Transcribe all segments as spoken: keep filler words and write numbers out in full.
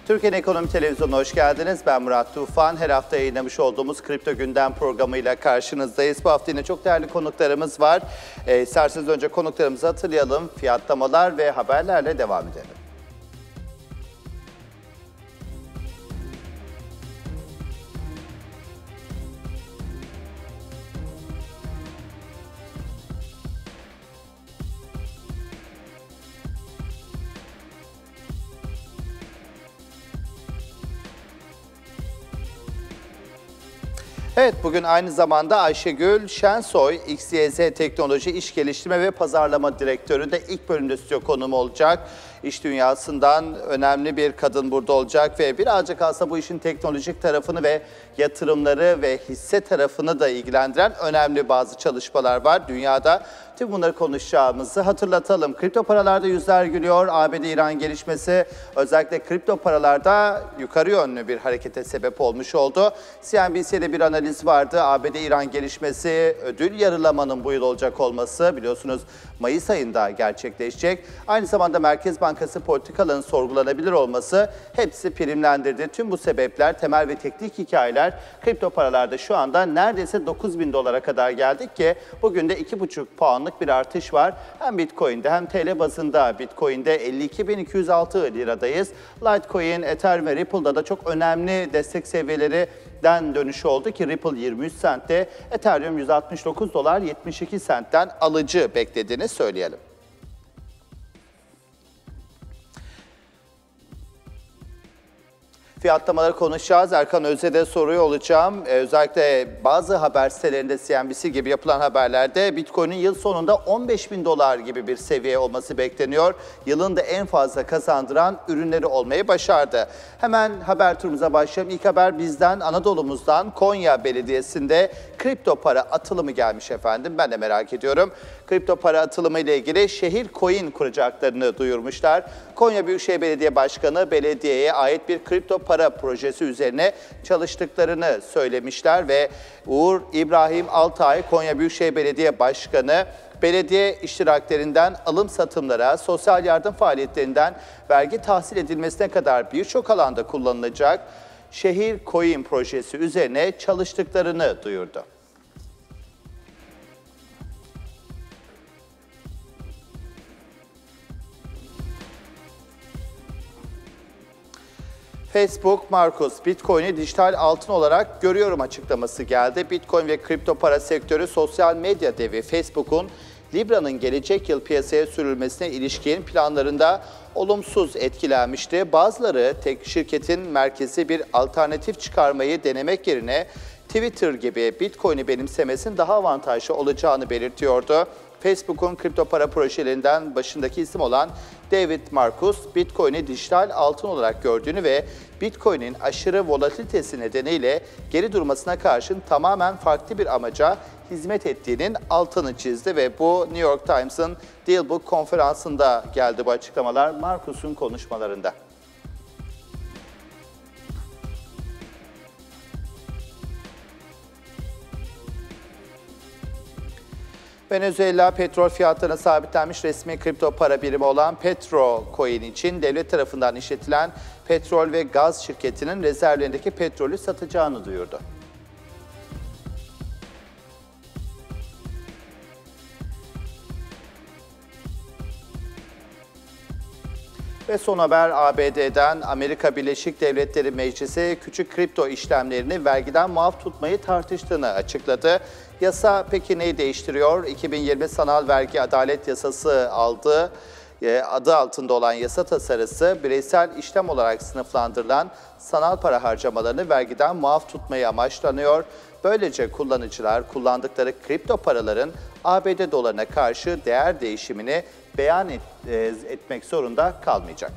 Türkiye'nin Ekonomi Televizyonu'na hoş geldiniz. Ben Murat Tufan. Her hafta yayınlamış olduğumuz Kripto Gündem programıyla karşınızdayız. Bu hafta yine çok değerli konuklarımız var. E, isterseniz önce konuklarımızı hatırlayalım. Fiyatlamalar ve haberlerle devam edelim. Evet, bugün aynı zamanda Ayşegül Şensoy, X Y Z Teknoloji İş Geliştirme ve Pazarlama Direktörü de ilk bölümde stüdyo konuğum olacak. İş dünyasından önemli bir kadın burada olacak ve birazcık aslında bu işin teknolojik tarafını ve yatırımları ve hisse tarafını da ilgilendiren önemli bazı çalışmalar var dünyada. Tüm bunları konuşacağımızı hatırlatalım. Kripto paralarda yüzler gülüyor. A B D-İran gelişmesi özellikle kripto paralarda yukarı yönlü bir harekete sebep olmuş oldu. C N B C'de bir analiz vardı. A B D-İran gelişmesi, ödül yarılamanın bu yıl olacak olması biliyorsunuz Mayıs ayında gerçekleşecek. Aynı zamanda Merkez Bankası politikalarının sorgulanabilir olması hepsi primlendirdi. Tüm bu sebepler, temel ve teknik hikayeler kripto paralarda şu anda neredeyse dokuz bin dolara kadar geldik ki bugün de iki buçuk puanlık bir artış var. Hem Bitcoin'de hem T L bazında Bitcoin'de elli iki bin iki yüz altı liradayız. Litecoin, Ether ve Ripple'da da çok önemli destek seviyelerinden dönüş oldu ki Ripple yirmi üç sentte, Ethereum yüz altmış dokuz dolar yetmiş iki sentten alıcı beklediğini söyleyelim. Fiyatlamaları konuşacağız. Erkan Öz'e soruyor olacağım. Ee, özellikle bazı haber sitelerinde C N B C gibi yapılan haberlerde Bitcoin'in yıl sonunda on beş bin dolar gibi bir seviye olması bekleniyor. Yılın da en fazla kazandıran ürünleri olmayı başardı. Hemen haber turumuza başlayalım. İlk haber bizden, Anadolu'muzdan. Konya Belediyesi'nde kripto para atılımı gelmiş efendim. Ben de merak ediyorum. Kripto para atılımı ile ilgili şehir coin kuracaklarını duyurmuşlar. Konya Büyükşehir Belediye Başkanı belediyeye ait bir kripto para projesi üzerine çalıştıklarını söylemişler ve Uğur İbrahim Altay, Konya Büyükşehir Belediye Başkanı, belediye iştiraklerinden alım satımlara, sosyal yardım faaliyetlerinden vergi tahsil edilmesine kadar birçok alanda kullanılacak şehir coin projesi üzerine çalıştıklarını duyurdu. Facebook, Markus, Bitcoin'i dijital altın olarak görüyorum açıklaması geldi. Bitcoin ve kripto para sektörü sosyal medya devi Facebook'un Libra'nın gelecek yıl piyasaya sürülmesine ilişkin planlarında olumsuz etkilenmişti. Bazıları tek şirketin merkezi bir alternatif çıkarmayı denemek yerine Twitter gibi Bitcoin'i benimsemesinin daha avantajlı olacağını belirtiyordu. Facebook'un kripto para projelerinden başındaki isim olan David Marcus, Bitcoin'i dijital altın olarak gördüğünü ve Bitcoin'in aşırı volatilitesi nedeniyle geri durmasına karşın tamamen farklı bir amaca hizmet ettiğinin altını çizdi ve bu New York Times'ın Dealbook konferansında geldi bu açıklamalar Marcus'un konuşmalarında. Venezuela petrol fiyatlarına sabitlenmiş resmi kripto para birimi olan Petrocoin için devlet tarafından işletilen petrol ve gaz şirketinin rezervlerindeki petrolü satacağını duyurdu. Ve son haber A B D'den. Amerika Birleşik Devletleri Meclisi küçük kripto işlemlerini vergiden muaf tutmayı tartıştığını açıkladı. Yasa peki neyi değiştiriyor? iki bin yirmi Sanal Vergi Adalet Yasası aldı. Adı altında olan yasa tasarısı bireysel işlem olarak sınıflandırılan sanal para harcamalarını vergiden muaf tutmayı amaçlanıyor. Böylece kullanıcılar kullandıkları kripto paraların A B D dolarına karşı değer değişimini beyan et, etmek zorunda kalmayacak.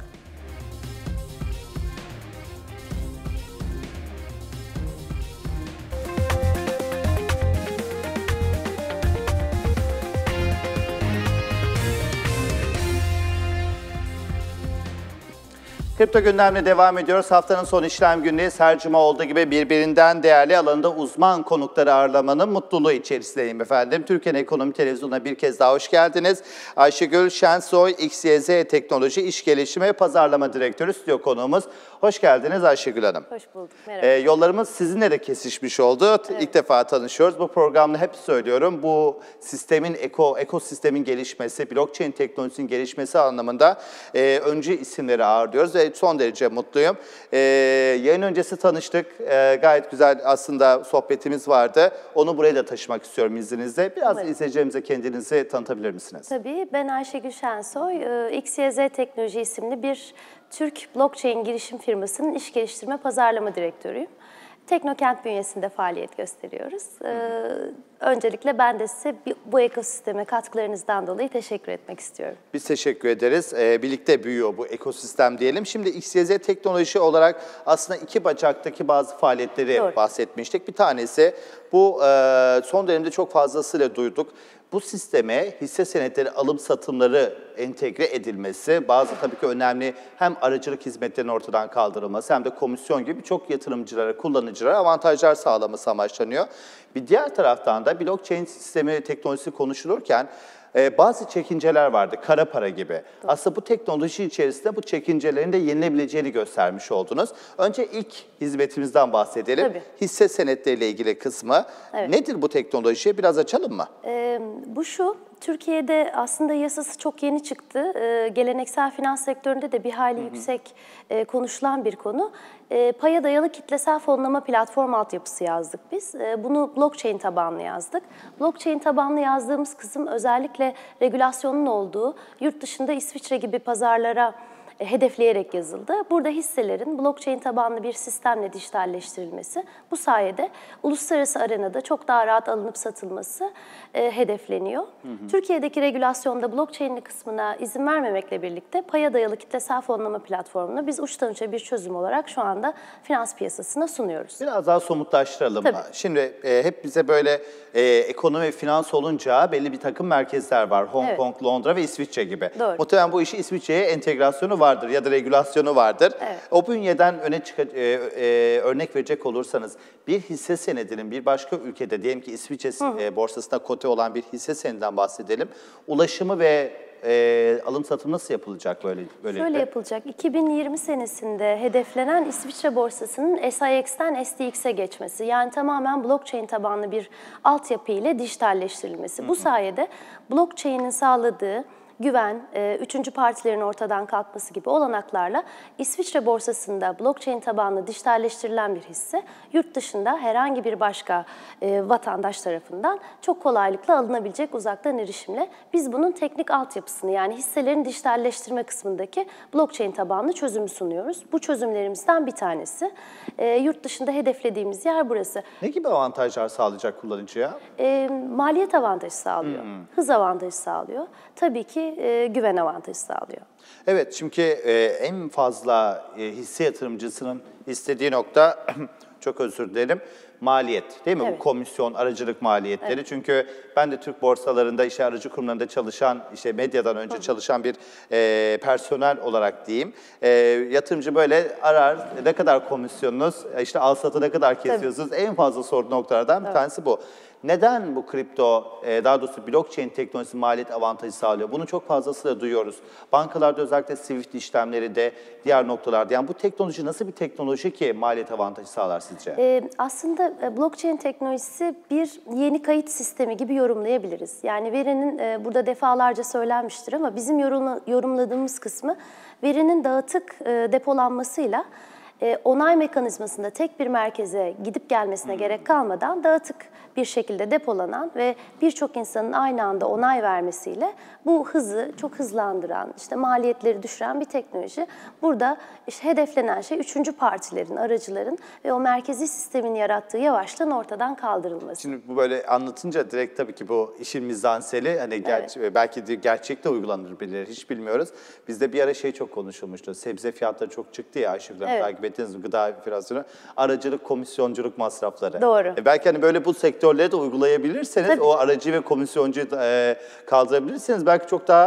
Kripto gündemle devam ediyoruz. Haftanın son işlem günündeyiz. Her cuma olduğu gibi birbirinden değerli alanında uzman konukları ağırlamanın mutluluğu içerisindeyim efendim. Türkiye'nin Ekonomi Televizyonu'na bir kez daha hoş geldiniz. Ayşegül Şensoy, X Y Z Teknoloji İş Geliştirme ve Pazarlama Direktörü stüdyo konuğumuz. Hoş geldiniz Ayşegül Hanım. Hoş bulduk, merhaba. Ee, yollarımız sizinle de kesişmiş oldu. Evet. İlk defa tanışıyoruz. Bu programda hep söylüyorum. Bu sistemin, eko, ekosistemin gelişmesi, blockchain teknolojisinin gelişmesi anlamında e, öncü isimleri ağırlıyoruz ve son derece mutluyum. Ee, yayın öncesi tanıştık. Ee, gayet güzel aslında sohbetimiz vardı. Onu buraya da taşımak istiyorum izninizle. Biraz evet. izleyicilerimize kendinizi tanıtabilir misiniz? Tabii. Ben Ayşegül Şensoy. X Y Z Teknoloji isimli bir Türk blockchain girişim firmasının iş geliştirme pazarlama direktörüyüm. Teknokent bünyesinde faaliyet gösteriyoruz. Ee, öncelikle ben de size bu ekosisteme katkılarınızdan dolayı teşekkür etmek istiyorum. Biz teşekkür ederiz. Ee, birlikte büyüyor bu ekosistem diyelim. Şimdi X Y Z Teknoloji olarak aslında iki bacaktaki bazı faaliyetleri Doğru. bahsetmiştik. Bir tanesi bu e, son dönemde çok fazlasıyla duyduk. Bu sisteme hisse senetleri alım satımları entegre edilmesi, bazı tabii ki önemli hem aracılık hizmetlerinin ortadan kaldırılması hem de komisyon gibi birçok yatırımcılara, kullanıcılara avantajlar sağlaması amaçlanıyor. Bir diğer taraftan da blockchain sistemi teknolojisi konuşulurken Ee, bazı çekinceler vardı, kara para gibi. Doğru. Aslında bu teknoloji içerisinde bu çekincelerin de yenilebileceğini göstermiş oldunuz. Önce ilk hizmetimizden bahsedelim. Tabii. Hisse senetleriyle ilgili kısmı. Evet. Nedir bu teknoloji? Biraz açalım mı? Ee, bu şu, Türkiye'de aslında yasası çok yeni çıktı. Ee, geleneksel finans sektöründe de bir hayli Hı-hı. yüksek e, konuşulan bir konu. E, paya dayalı kitlesel fonlama platform altyapısı yazdık biz. E, bunu blockchain tabanlı yazdık. Blockchain tabanlı yazdığımız kısım özellikle regülasyonun olduğu yurt dışında İsviçre gibi pazarlara e, hedefleyerek yazıldı. Burada hisselerin blockchain tabanlı bir sistemle dijitalleştirilmesi, bu sayede uluslararası arenada çok daha rahat alınıp satılması e, hedefleniyor. Hı hı. Türkiye'deki regülasyonda blockchain'li kısmına izin vermemekle birlikte paya dayalı kitlesel fonlama platformunu biz uçtan uça bir çözüm olarak şu anda finans piyasasına sunuyoruz. Biraz daha somutlaştıralım. Tabii. Şimdi e, hep bize böyle e, ekonomi ve finans olunca belli bir takım merkezler var. Hong evet. Kong, Londra ve İsviçre gibi. Doğru. Muhtemelen bu işi İsviçre'ye entegrasyonu vardır ya da regülasyonu vardır. Evet. O bünyeden öne çıkacak, e, e, örnek verecek olursanız bir hisse senedinin bir başka ülkede, diyelim ki İsviçre hı hı. E, borsasında kote olan bir hisse senedinden bahsedelim. Ulaşımı ve e, alım satım nasıl yapılacak böyle? Böylelikle? Şöyle yapılacak. iki bin yirmi senesinde hedeflenen İsviçre borsasının S I X'ten S D X'e geçmesi. Yani tamamen blockchain tabanlı bir altyapı ile dijitalleştirilmesi. Hı hı. Bu sayede blockchain'in sağladığı güven, üçüncü partilerin ortadan kalkması gibi olanaklarla İsviçre borsasında blockchain tabanlı dijitalleştirilen bir hisse yurt dışında herhangi bir başka e, vatandaş tarafından çok kolaylıkla alınabilecek uzaktan erişimle biz bunun teknik altyapısını, yani hisselerin dijitalleştirme kısmındaki blockchain tabanlı çözümü sunuyoruz. Bu çözümlerimizden bir tanesi. E, yurt dışında hedeflediğimiz yer burası. Ne gibi avantajlar sağlayacak kullanıcıya? E, maliyet avantajı sağlıyor, hmm. hız avantajı sağlıyor. Tabii ki E, güven avantajı sağlıyor. Evet, çünkü e, en fazla e, hisse yatırımcısının istediği nokta, çok özür dilerim, maliyet değil mi? Evet. Bu komisyon, aracılık maliyetleri. Evet. Çünkü ben de Türk borsalarında, işte aracı kurumlarında çalışan, işte medyadan önce Hı. çalışan bir e, personel olarak diyeyim. E, yatırımcı böyle arar, ne kadar komisyonunuz, işte al satı ne kadar kesiyorsunuz? Tabii. En fazla sorduğu noktalardan bir evet. tanesi bu. Neden bu kripto, daha doğrusu blockchain teknolojisi maliyet avantajı sağlıyor? Bunu çok fazlasıyla duyuyoruz. Bankalarda özellikle Swift işlemleri de diğer noktalarda. Yani bu teknoloji nasıl bir teknoloji ki maliyet avantajı sağlar sizce? Ee, aslında blockchain teknolojisi bir yeni kayıt sistemi gibi yorumlayabiliriz. Yani verinin e, burada defalarca söylenmiştir ama bizim yorumla, yorumladığımız kısmı verinin dağıtık e, depolanmasıyla e, onay mekanizmasında tek bir merkeze gidip gelmesine hmm. gerek kalmadan dağıtık bir şekilde depolanan ve birçok insanın aynı anda onay vermesiyle bu hızı çok hızlandıran, işte maliyetleri düşüren bir teknoloji. Burada işte hedeflenen şey üçüncü partilerin, aracıların ve o merkezi sistemin yarattığı yavaşlığın ortadan kaldırılması. Şimdi bu böyle anlatınca direkt tabii ki bu işin mizanseli, hani ger- evet. belki de gerçekte uygulanır bilir, hiç bilmiyoruz. Bizde bir ara şey çok konuşulmuştu. Sebze fiyatları çok çıktı ya Ayşegül Hanım, evet. takip ettiniz mi? Gıda enflasyonu, aracılık, komisyonculuk masrafları. Doğru. E belki hani böyle bu sektörleri de uygulayabilirseniz, tabii. o aracı ve komisyoncuyu e, kaldırabilirseniz belki çok daha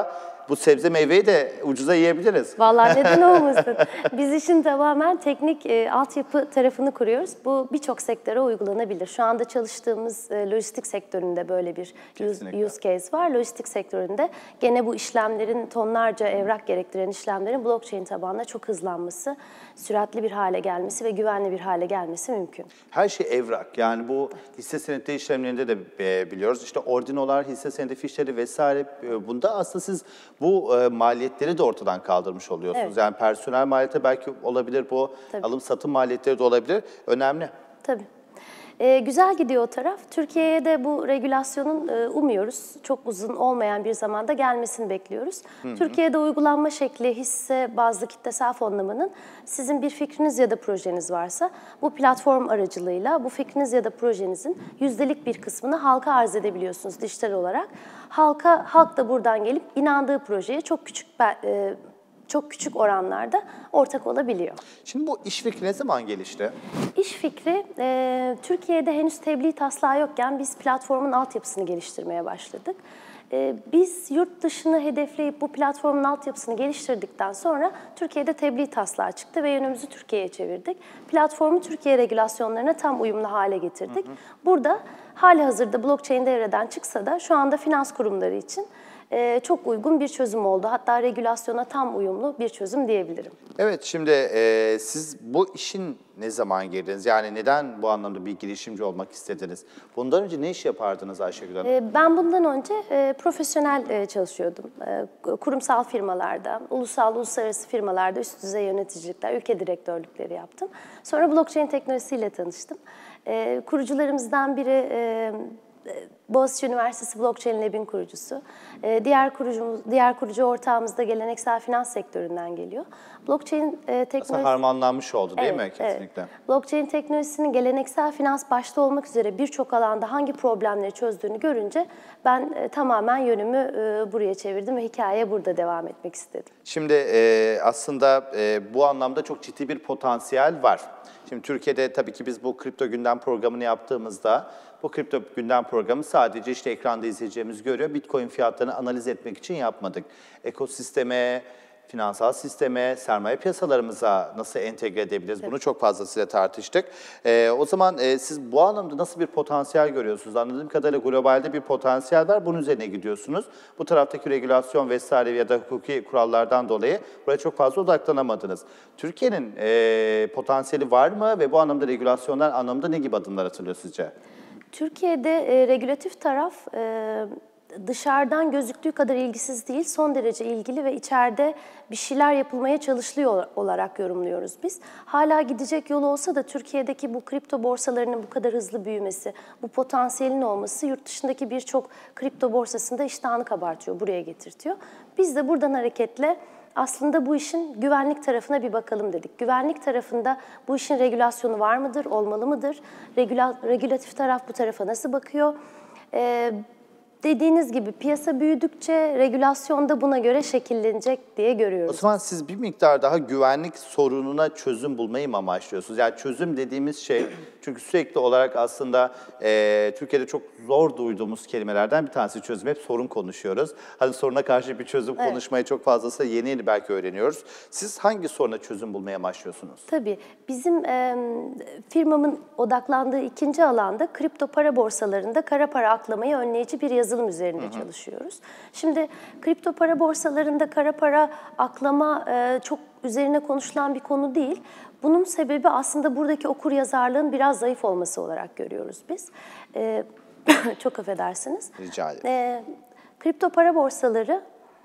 bu sebze meyveyi de ucuza yiyebiliriz. Vallahi neden olmasın? Biz işin tamamen teknik e, altyapı tarafını kuruyoruz. Bu birçok sektöre uygulanabilir. Şu anda çalıştığımız e, lojistik sektöründe böyle bir use, use case var. Lojistik sektöründe gene bu işlemlerin, tonlarca evrak gerektiren işlemlerin blockchain tabanlı çok hızlanması, süratli bir hale gelmesi ve güvenli bir hale gelmesi mümkün. Her şey evrak. Yani bu hisse senedi işlemlerinde de e, biliyoruz. İşte ordinolar, hisse senedi fişleri vesaire. E, bunda aslında siz bu e, maliyetleri de ortadan kaldırmış oluyorsunuz. Evet. Yani personel maliyeti belki olabilir bu. Tabii. Alım satım maliyetleri de olabilir. Önemli. Tabii. Ee, güzel gidiyor o taraf. Türkiye'ye de bu regülasyonun e, umuyoruz. Çok uzun olmayan bir zamanda gelmesini bekliyoruz. Hı hı. Türkiye'de uygulanma şekli hisse bazlı kitlesel fonlamanın sizin bir fikriniz ya da projeniz varsa bu platform aracılığıyla bu fikriniz ya da projenizin yüzdelik bir kısmını halka arz edebiliyorsunuz dijital olarak. Halka, halk da buradan gelip inandığı projeye çok küçük e, çok küçük oranlarda ortak olabiliyor. Şimdi bu iş fikri ne zaman gelişti? İş fikri, e, Türkiye'de henüz tebliğ taslağı yokken biz platformun altyapısını geliştirmeye başladık. E, biz yurt dışını hedefleyip bu platformun altyapısını geliştirdikten sonra Türkiye'de tebliğ taslağı çıktı ve yönümüzü Türkiye'ye çevirdik. Platformu Türkiye regülasyonlarına tam uyumlu hale getirdik. Hı hı. Burada hali hazırda blockchain devreden çıksa da şu anda finans kurumları için Ee, çok uygun bir çözüm oldu. Hatta regülasyona tam uyumlu bir çözüm diyebilirim. Evet, şimdi e, siz bu işin ne zaman girdiniz? Yani neden bu anlamda bir girişimci olmak istediniz? Bundan önce ne iş yapardınız Ayşegül Hanım? Ee, ben bundan önce e, profesyonel e, çalışıyordum. E, kurumsal firmalarda, ulusal, uluslararası firmalarda üst düzey yöneticilikler, ülke direktörlükleri yaptım. Sonra blockchain teknolojisiyle tanıştım. E, kurucularımızdan biri E, Boğaziçi Üniversitesi Blockchain Lab'in kurucusu. Diğer kurucumuz, diğer kurucu ortağımız da geleneksel finans sektöründen geliyor. Blockchain teknolojisi aslında harmanlanmış oldu değil evet, mi? Kesinlikle. Evet. Blockchain teknolojisinin geleneksel finans başta olmak üzere birçok alanda hangi problemleri çözdüğünü görünce ben e, tamamen yönümü e, buraya çevirdim ve hikayeye burada devam etmek istedim. Şimdi e, aslında e, bu anlamda çok ciddi bir potansiyel var. Şimdi Türkiye'de tabii ki biz bu kripto gündem programını yaptığımızda bu kripto gündem programı sadece işte ekranda izleyeceğimiz görüyor. Bitcoin fiyatlarını analiz etmek için yapmadık. Ekosisteme, finansal sisteme, sermaye piyasalarımıza nasıl entegre edebiliriz? Evet. Bunu çok fazlasıyla tartıştık. Ee, o zaman e, siz bu anlamda nasıl bir potansiyel görüyorsunuz? Anladığım kadarıyla globalde bir potansiyel var. Bunun üzerine gidiyorsunuz. Bu taraftaki regülasyon vesaire ya da hukuki kurallardan dolayı buraya çok fazla odaklanamadınız. Türkiye'nin e, potansiyeli var mı ve bu anlamda regülasyonlar anlamında ne gibi adımlar atılıyor sizce? Türkiye'de e, regülatif taraf e, dışarıdan gözüktüğü kadar ilgisiz değil, son derece ilgili ve içeride bir şeyler yapılmaya çalışılıyor olarak yorumluyoruz biz. Hala gidecek yolu olsa da Türkiye'deki bu kripto borsalarının bu kadar hızlı büyümesi, bu potansiyelin olması yurt dışındaki birçok kripto borsasında iştahını kabartıyor, buraya getirtiyor. Biz de buradan hareketle aslında bu işin güvenlik tarafına bir bakalım dedik. Güvenlik tarafında bu işin regülasyonu var mıdır, olmalı mıdır? Regula, regülatif taraf bu tarafa nasıl bakıyor? Ee, dediğiniz gibi piyasa büyüdükçe regülasyon da buna göre şekillenecek diye görüyoruz. O zaman siz bir miktar daha güvenlik sorununa çözüm bulmayı mı amaçlıyorsunuz? Yani çözüm dediğimiz şey, çünkü sürekli olarak aslında e, Türkiye'de çok zor duyduğumuz kelimelerden bir tanesi çözüm. Hep sorun konuşuyoruz. Hani soruna karşı bir çözüm evet. konuşmayı çok fazlası yeni yeni belki öğreniyoruz. Siz hangi soruna çözüm bulmaya amaçlıyorsunuz? Tabii. Bizim e, firmamın odaklandığı ikinci alanda kripto para borsalarında kara para aklamayı önleyici bir yazılım üzerinde hı hı. çalışıyoruz. Şimdi kripto para borsalarında kara para aklama e, çok üzerine konuşulan bir konu değil. Bunun sebebi aslında buradaki okuryazarlığın biraz zayıf olması olarak görüyoruz biz. E, çok affedersiniz. Rica ederim. E, kripto para borsaları,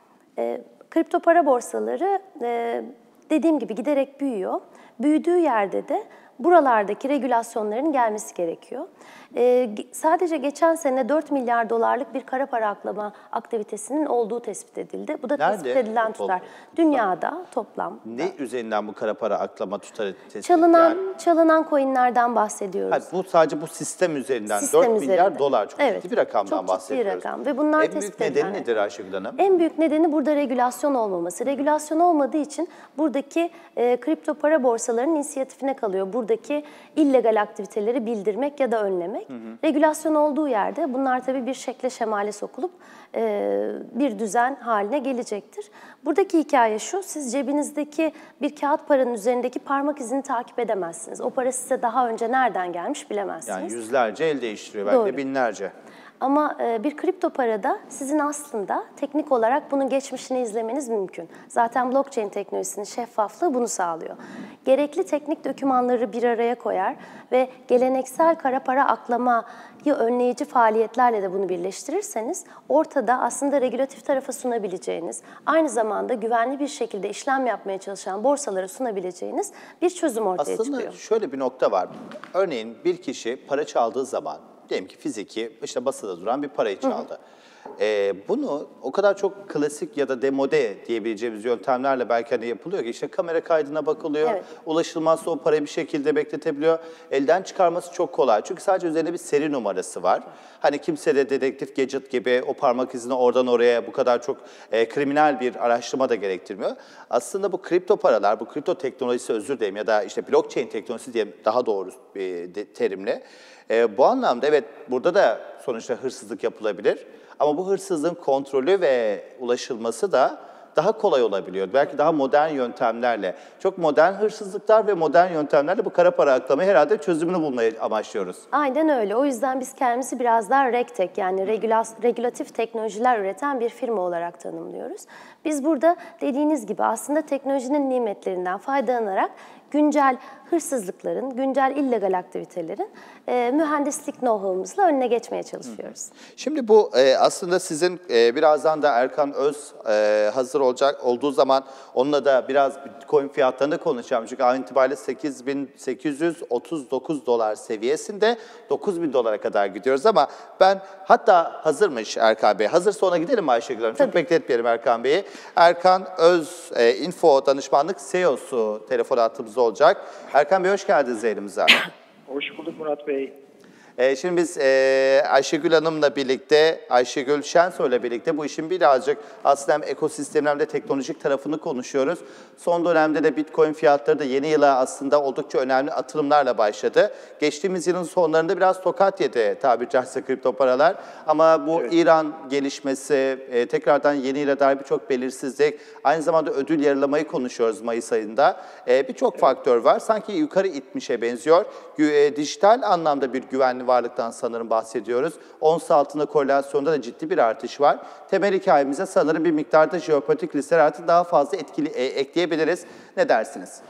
e, kripto para borsaları e, dediğim gibi giderek büyüyor. Büyüdüğü yerde de buralardaki regülasyonların gelmesi gerekiyor. Ee, sadece geçen sene dört milyar dolarlık bir kara para aklama aktivitesinin olduğu tespit edildi. Bu da Nerede? tespit edilen tutar. Dünyada toplam. Ne üzerinden bu kara para aklama tutarı tespit? Çalınan, yani, çalınan coinlerden bahsediyoruz. hayır, bu sadece bu sistem üzerinden sistem dört üzerinde. milyar dolar çok evet, ciddi bir rakamdan çok bahsediyoruz. Ciddi rakam. Ve bunlar en büyük nedeni edilen. nedir Ayşegül Hanım? En büyük nedeni burada regülasyon olmaması. Regülasyon olmadığı için buradaki e, kripto para borsalarının inisiyatifine kalıyor. Burada buradaki illegal aktiviteleri bildirmek ya da önlemek. Hı hı. Regülasyon olduğu yerde bunlar tabii bir şekle şemale sokulup e, bir düzen haline gelecektir. Buradaki hikaye şu, siz cebinizdeki bir kağıt paranın üzerindeki parmak izini takip edemezsiniz. O para size daha önce nereden gelmiş bilemezsiniz. Yani yüzlerce el değiştiriyor, belki de binlerce. Ama bir kripto parada sizin aslında teknik olarak bunun geçmişini izlemeniz mümkün. Zaten blockchain teknolojisinin şeffaflığı bunu sağlıyor. Gerekli teknik dokümanları bir araya koyar ve geleneksel kara para aklamayı önleyici faaliyetlerle de bunu birleştirirseniz ortada aslında regülatif tarafa sunabileceğiniz, aynı zamanda güvenli bir şekilde işlem yapmaya çalışan borsalara sunabileceğiniz bir çözüm ortaya aslında çıkıyor. Aslında şöyle bir nokta var. Örneğin bir kişi para çaldığı zaman, diyelim ki fiziki, işte basıda duran bir parayı çaldı. Ee, bunu o kadar çok klasik ya da demode diyebileceğimiz yöntemlerle belki hani yapılıyor ki işte kamera kaydına bakılıyor, evet. Ulaşılmazsa o parayı bir şekilde bekletebiliyor. Elden çıkarması çok kolay çünkü sadece üzerinde bir seri numarası var. Hani kimse de dedektif gadget gibi o parmak izini oradan oraya bu kadar çok e, kriminal bir araştırma da gerektirmiyor. Aslında bu kripto paralar, bu kripto teknolojisi özür dilerim ya da işte blockchain teknolojisi diye daha doğru bir terimle. E, bu anlamda evet burada da sonuçta hırsızlık yapılabilir. Ama bu hırsızlığın kontrolü ve ulaşılması da daha kolay olabiliyor. Belki daha modern yöntemlerle. Çok modern hırsızlıklar ve modern yöntemlerle bu kara para aklamayı herhalde çözümünü bulmayı amaçlıyoruz. Aynen öyle. O yüzden biz kendimizi biraz daha regtech yani regülatif teknolojiler üreten bir firma olarak tanımlıyoruz. Biz burada dediğiniz gibi aslında teknolojinin nimetlerinden faydalanarak güncel hırsızlıkların, güncel illegal aktivitelerin e, mühendislik know-how'umuzla önüne geçmeye çalışıyoruz. Şimdi bu e, aslında sizin e, birazdan da Erkan Öz e, hazır olacak olduğu zaman onunla da biraz Bitcoin fiyatlarını konuşacağım. Çünkü an itibariyle sekiz bin sekiz yüz otuz dokuz dolar seviyesinde çok bin dolara kadar gidiyoruz ama ben hatta hazırmış Erkan Bey. Hazırsa ona gidelim Ayşegül Hanım. Çok bekletmeyelim Erkan Bey'i. Erkan Öz e, Info Danışmanlık C E O'su telefon hattımızda olacak. Erkan Bey hoş geldiniz yayınımıza. Hoş bulduk Murat Bey. Ee, şimdi biz e, Ayşegül Hanım'la birlikte, Ayşegül Şensoy'la birlikte bu işin birazcık aslında hem ekosistemde hem de teknolojik tarafını konuşuyoruz. Son dönemde de Bitcoin fiyatları da yeni yıla aslında oldukça önemli atılımlarla başladı. Geçtiğimiz yılın sonlarında biraz tokat yedi tabiri caizse kripto paralar. Ama bu evet. İran gelişmesi, e, tekrardan yeni yıla dair birçok belirsizlik, aynı zamanda ödül yarılamayı konuşuyoruz Mayıs ayında. E, birçok evet. faktör var. Sanki yukarı itmişe benziyor. E, dijital anlamda bir güvenli varlıktan sanırım bahsediyoruz. Ons altında korelasyonda da ciddi bir artış var. Temel hikayemize sanırım bir miktarda jeopolitik riskler artık daha fazla etkili e, ekleyebiliriz. Ne dersiniz?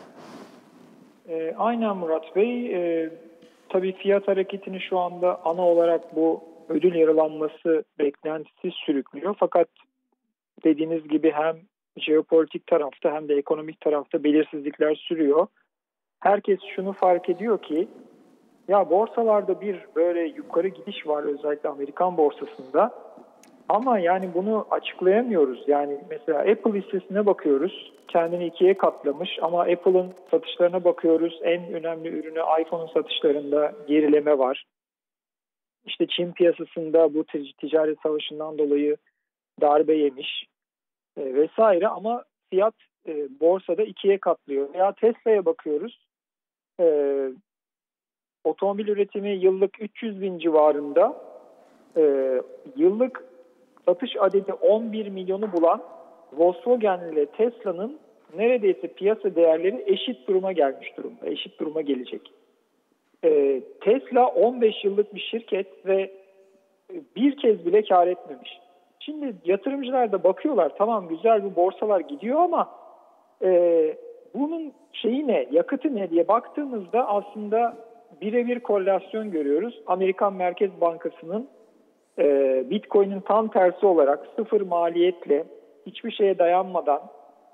E, aynen Murat Bey. E, tabii fiyat hareketini şu anda ana olarak bu ödül yarılanması beklentisi sürüklüyor. Fakat dediğiniz gibi hem jeopolitik tarafta hem de ekonomik tarafta belirsizlikler sürüyor. Herkes şunu fark ediyor ki ya borsalarda bir böyle yukarı gidiş var özellikle Amerikan borsasında ama yani bunu açıklayamıyoruz. Yani mesela Apple hissesine bakıyoruz kendini ikiye katlamış ama Apple'ın satışlarına bakıyoruz en önemli ürünü iPhone'un satışlarında gerileme var. İşte Çin piyasasında bu ticaret savaşından dolayı darbe yemiş e, vesaire ama fiyat e, borsada ikiye katlıyor. Veya Tesla'ya bakıyoruz. E, otomobil üretimi yıllık üç yüz bin civarında, e, yıllık satış adedi on bir milyonu bulan Volkswagen ile Tesla'nın neredeyse piyasa değerleri eşit duruma gelmiş durumda, eşit duruma gelecek. E, Tesla on beş yıllık bir şirket ve bir kez bile kar etmemiş. Şimdi yatırımcılar da bakıyorlar, tamam güzel bu borsalar gidiyor ama e, bunun şeyi ne, yakıtı ne diye baktığımızda aslında birebir korelasyon görüyoruz. Amerikan Merkez Bankası'nın e, Bitcoin'in tam tersi olarak sıfır maliyetle hiçbir şeye dayanmadan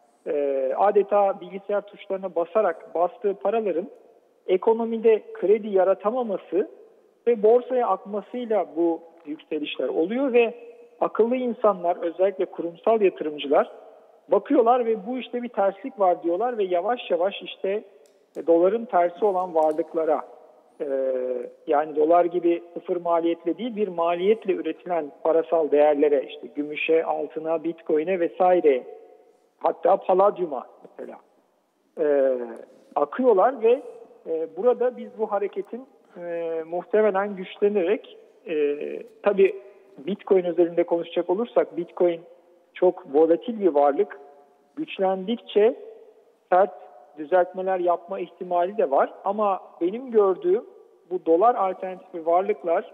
e, adeta bilgisayar tuşlarına basarak bastığı paraların ekonomide kredi yaratamaması ve borsaya akmasıyla bu yükselişler oluyor ve akıllı insanlar özellikle kurumsal yatırımcılar bakıyorlar ve bu işte bir terslik var diyorlar ve yavaş yavaş işte e, doların tersi olan varlıklara e, yani dolar gibi sıfır maliyetle değil bir maliyetle üretilen parasal değerlere işte gümüşe, altına, bitcoin'e vesaire hatta paladyuma mesela e, akıyorlar ve e, burada biz bu hareketin e, muhtemelen güçlenerek, e, tabii Bitcoin özelinde konuşacak olursak, Bitcoin çok volatil bir varlık. Güçlendikçe sert düzeltmeler yapma ihtimali de var. Ama benim gördüğüm bu dolar alternatifi varlıklar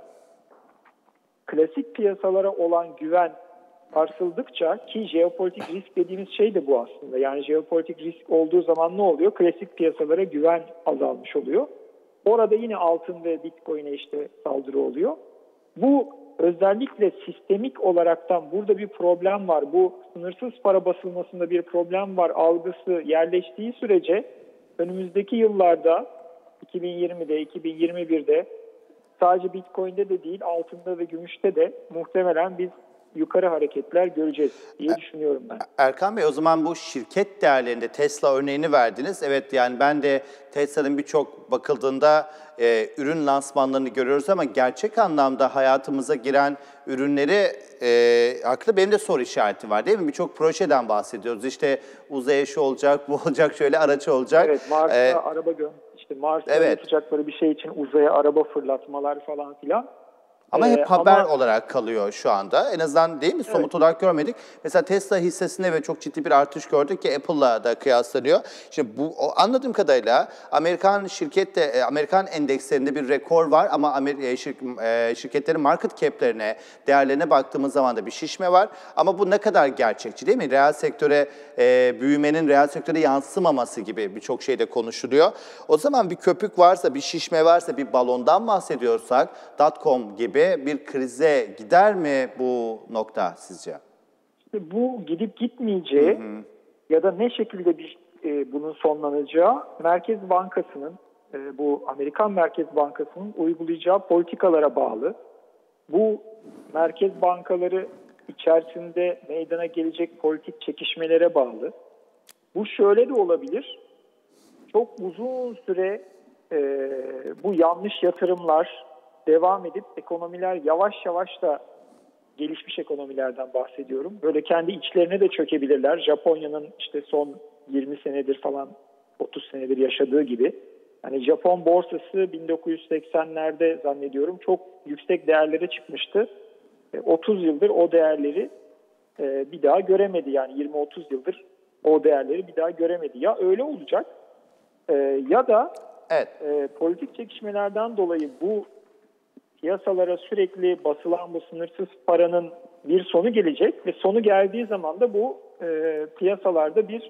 klasik piyasalara olan güven sarsıldıkça, ki jeopolitik risk dediğimiz şey de bu aslında. Yani jeopolitik risk olduğu zaman ne oluyor? Klasik piyasalara güven azalmış oluyor. Orada yine altın ve Bitcoin'e işte saldırı oluyor. Bu özellikle sistemik olaraktan burada bir problem var, bu sınırsız para basılmasında bir problem var algısı yerleştiği sürece önümüzdeki yıllarda iki bin yirmide, iki bin yirmi birde sadece Bitcoin'de de değil, altında ve gümüşte de muhtemelen biz yukarı hareketler göreceğiz diye düşünüyorum ben. Erkan Bey, o zaman bu şirket değerlerinde Tesla örneğini verdiniz. Evet, yani ben de Tesla'nın birçok bakıldığında e, ürün lansmanlarını görüyoruz ama gerçek anlamda hayatımıza giren ürünleri e, haklı benim de soru işareti var değil mi? Birçok projeden bahsediyoruz. İşte uzaya şu olacak, bu olacak, şöyle araç olacak. Evet, Mars'a ee, araba gö işte Mars'a evet. yapacakları bir şey için uzaya araba fırlatmalar falan filan. Ama hep Ee, haber ama, olarak kalıyor şu anda. En azından değil mi? Somut evet. olarak görmedik. Mesela Tesla hissesinde ve çok ciddi bir artış gördük ki Apple'la da kıyaslanıyor. Şimdi bu o, anladığım kadarıyla Amerikan şirkette Amerikan endekslerinde bir rekor var ama Amer şir, e, şirketlerin market cap'lerine, değerlerine baktığımız zaman da bir şişme var. Ama bu ne kadar gerçekçi değil mi? Reel sektöre e, büyümenin reel sektöre yansımaması gibi birçok şeyde konuşuluyor. O zaman bir köpük varsa, bir şişme varsa, bir balondan bahsediyorsak dot-com gibi bir krize gider mi bu nokta sizce? İşte bu gidip gitmeyeceği, hı hı, ya da ne şekilde bir e, bunun sonlanacağı Merkez Bankası'nın, e, bu Amerikan Merkez Bankası'nın uygulayacağı politikalara bağlı. Bu merkez bankaları içerisinde meydana gelecek politik çekişmelere bağlı. Bu şöyle de olabilir. Çok uzun süre e, bu yanlış yatırımlar devam edip ekonomiler yavaş yavaş da, gelişmiş ekonomilerden bahsediyorum, böyle kendi içlerine de çökebilirler. Japonya'nın işte son yirmi senedir falan, otuz senedir yaşadığı gibi. Hani Japon borsası bin dokuz yüz seksenlerde zannediyorum çok yüksek değerlere çıkmıştı. otuz yıldır o değerleri bir daha göremedi. Yani yirmi otuz yıldır o değerleri bir daha göremedi. Ya öyle olacak ya da evet, politik çekişmelerden dolayı bu piyasalara sürekli basılan bu sınırsız paranın bir sonu gelecek ve sonu geldiği zaman da bu e, piyasalarda bir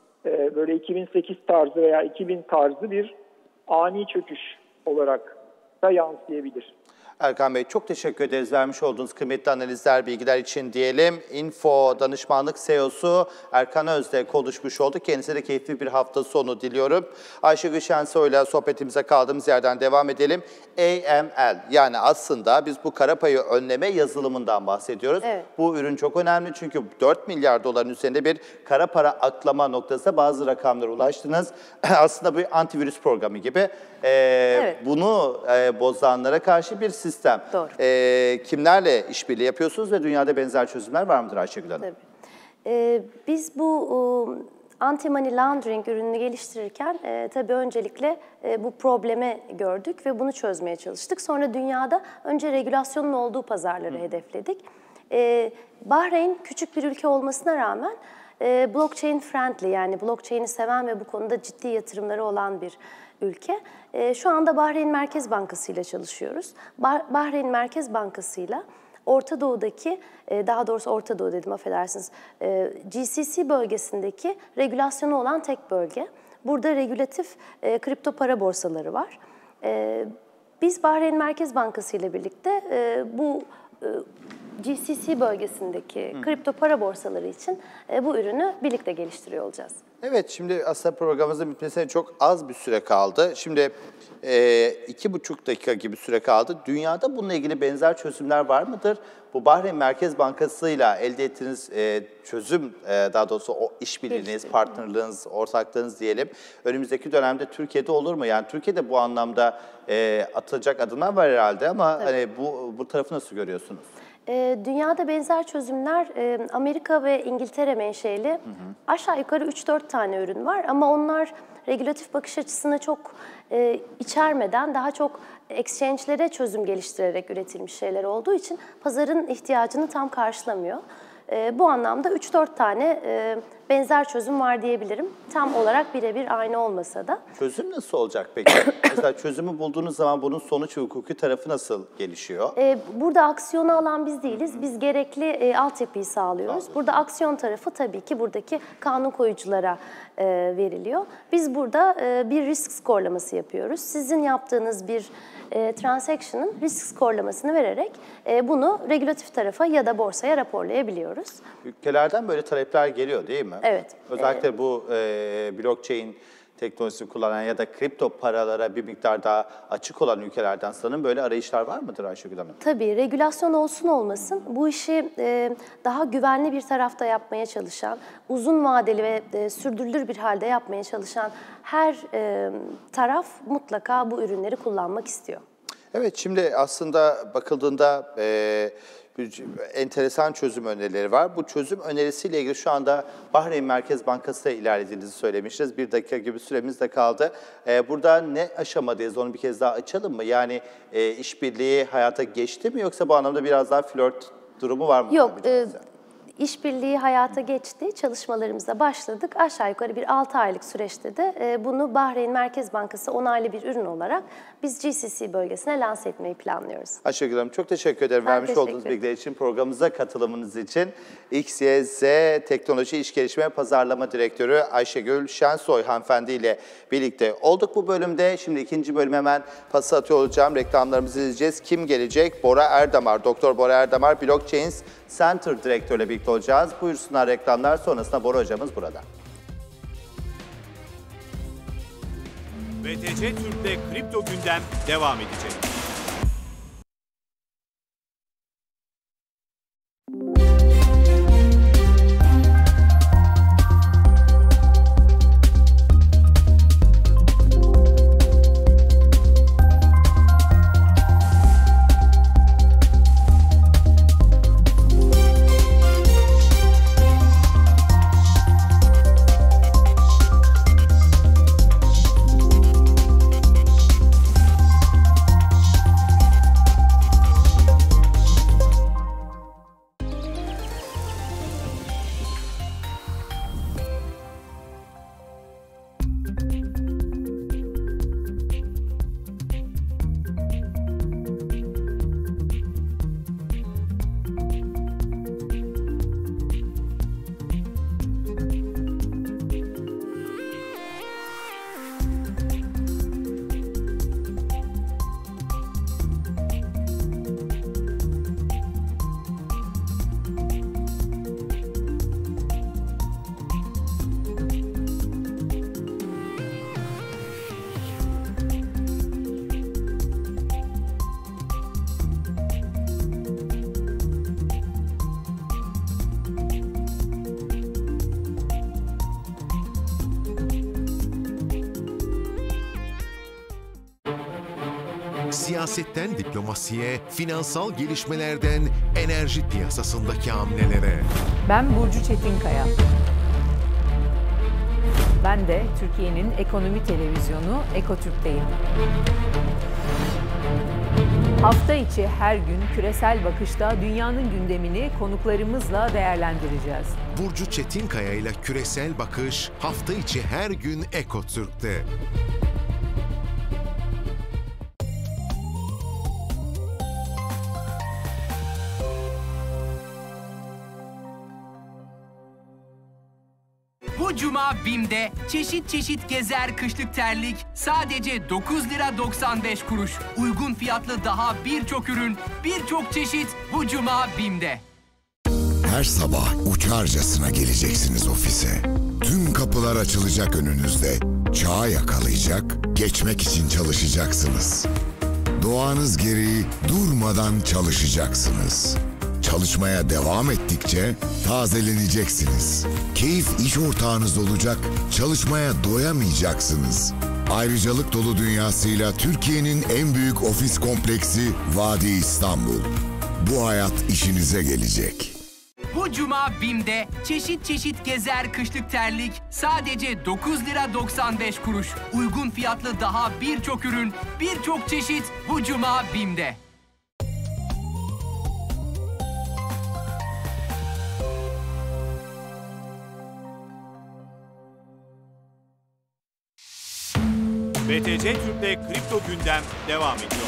e, böyle iki bin sekiz tarzı veya iki bin tarzı bir ani çöküş olarak da yansıyabilir. Erkan Bey, çok teşekkür ederiz vermiş olduğunuz kıymetli analizler, bilgiler için diyelim. Info Danışmanlık C E O'su Erkan Öz'le konuşmuş olduk. Kendisine de keyifli bir hafta sonu diliyorum. Ayşegül Şensoy'la sohbetimize kaldığımız yerden devam edelim. A M L, yani aslında biz bu kara payı önleme yazılımından bahsediyoruz. Evet. Bu ürün çok önemli çünkü dört milyar doların üzerinde bir kara para aklama noktasında bazı rakamlara ulaştınız. Aslında bir antivirüs programı gibi. Ee, evet. Bunu e, bozanlara karşı bir sistem. Doğru. Ee, kimlerle işbirliği yapıyorsunuz ve dünyada benzer çözümler var mıdır Ayşegül Hanım? Tabii. Ee, biz bu e, anti-money laundering ürününü geliştirirken e, tabii öncelikle e, bu problemi gördük ve bunu çözmeye çalıştık. Sonra dünyada önce regülasyonun olduğu pazarları Hı. hedefledik. E, Bahreyn küçük bir ülke olmasına rağmen e, blockchain friendly, yani blockchain'i seven ve bu konuda ciddi yatırımları olan bir ülke. E, şu anda Bahreyn Merkez Bankası ile çalışıyoruz. Bah Bahreyn Merkez Bankası ile Orta Doğu'daki, e, daha doğrusu Orta Doğu dedim affedersiniz, e, G C C bölgesindeki regülasyonu olan tek bölge. Burada regülatif e, kripto para borsaları var. E, biz Bahreyn Merkez Bankası ile birlikte e, bu e, G C C bölgesindeki Hı. kripto para borsaları için e, bu ürünü birlikte geliştiriyor olacağız. Evet, şimdi aslında programımızın bitmesine çok az bir süre kaldı. Şimdi e, iki buçuk dakika gibi süre kaldı. Dünyada bununla ilgili benzer çözümler var mıdır? Bu Bahreyn Merkez Bankası'yla elde ettiğiniz e, çözüm, e, daha doğrusu o işbirliğiniz, partnerlığınız, ortaklığınız diyelim, önümüzdeki dönemde Türkiye'de olur mu? Yani Türkiye'de bu anlamda e, atılacak adımlar var herhalde ama hani bu, bu tarafı nasıl görüyorsunuz? E, dünyada benzer çözümler e, Amerika ve İngiltere menşeli, hı hı. aşağı yukarı üç dört tane ürün var ama onlar regülatif bakış açısını çok e, içermeden daha çok exchange'lere çözüm geliştirerek üretilmiş şeyler olduğu için pazarın ihtiyacını tam karşılamıyor. E, bu anlamda üç dört tane e, benzer çözüm var diyebilirim. Tam olarak birebir aynı olmasa da. Çözüm nasıl olacak peki? Mesela çözümü bulduğunuz zaman bunun sonuç ve hukuki tarafı nasıl gelişiyor? E, burada aksiyonu alan biz değiliz. Biz gerekli e, altyapıyı sağlıyoruz. Anladım. Burada aksiyon tarafı tabii ki buradaki kanun koyuculara e, veriliyor. Biz burada e, bir risk skorlaması yapıyoruz. Sizin yaptığınız bir e, transaction'ın risk skorlamasını vererek e, bunu regülatif tarafa ya da borsaya raporlayabiliyoruz. Ülkelerden böyle talepler geliyor değil mi? Evet. Özellikle e, bu e, blockchain teknolojisini kullanan ya da kripto paralara bir miktar daha açık olan ülkelerden sanırım böyle arayışlar var mıdır Ayşegül Hanım? Tabii, regülasyon olsun olmasın bu işi e, daha güvenli bir tarafta yapmaya çalışan, uzun vadeli ve e, sürdürülür bir halde yapmaya çalışan her e, taraf mutlaka bu ürünleri kullanmak istiyor. Evet, şimdi aslında bakıldığında e, enteresan çözüm önerileri var. Bu çözüm önerisiyle ilgili şu anda Bahreyn Merkez Bankası ile ilerlediğinizi söylemiştiniz. Bir dakika gibi süremiz de kaldı. Ee, burada ne aşamadayız onu bir kez daha açalım mı? Yani e, işbirliği hayata geçti mi yoksa bu anlamda biraz daha flört durumu var mı? Yok. E, İşbirliği hayata geçti, çalışmalarımıza başladık. Aşağı yukarı bir altı aylık süreçte de e, bunu Bahreyn Merkez Bankası onaylı bir ürün olarak biz G C C bölgesine lanse etmeyi planlıyoruz. Ayşegül Hanım çok teşekkür ederim Ben vermiş teşekkür olduğunuz bilgiler için, programımıza katılımınız için. X Y Z Teknoloji İş Geliştirme Pazarlama Direktörü Ayşegül Şensoy hanımefendi ile birlikte olduk bu bölümde. Şimdi ikinci bölüm hemen pası atıyor olacağım. Reklamlarımızı izleyeceğiz. Kim gelecek? Bora Erdamar, Doktor Bora Erdamar, Blockchains Center Direktörü'yle birlikte olacağız. Buyursunlar reklamlar, sonrasında Bora hocamız burada. B T C Türk'te kripto gündem devam edecek. Siyasetten diplomasiye, finansal gelişmelerden enerji piyasasındaki hamlelere. Ben Burcu Çetinkaya. Ben de Türkiye'nin ekonomi televizyonu Ekotürk'teyim. Hafta içi her gün küresel bakışta dünyanın gündemini konuklarımızla değerlendireceğiz. Burcu Çetinkaya ile Küresel Bakış hafta içi her gün Ekotürk'te. Bu cuma BİM'de çeşit çeşit gezer kışlık terlik sadece dokuz lira doksan beş kuruş. Uygun fiyatlı daha birçok ürün, birçok çeşit bu cuma BİM'de. Her sabah uçarcasına geleceksiniz ofise. Tüm kapılar açılacak önünüzde. Çağı yakalayacak, geçmek için çalışacaksınız. Doğanız gereği durmadan çalışacaksınız. Çalışmaya devam ettikçe tazeleneceksiniz. Keyif iş ortağınız olacak, çalışmaya doyamayacaksınız. Ayrıcalık dolu dünyasıyla Türkiye'nin en büyük ofis kompleksi Vadi İstanbul. Bu hayat işinize gelecek. Bu cuma BİM'de çeşit çeşit gezer kışlık terlik sadece dokuz lira doksan beş kuruş. Uygun fiyatlı daha birçok ürün, birçok çeşit bu cuma BİM'de. B T C Türk'te kripto gündem devam ediyor.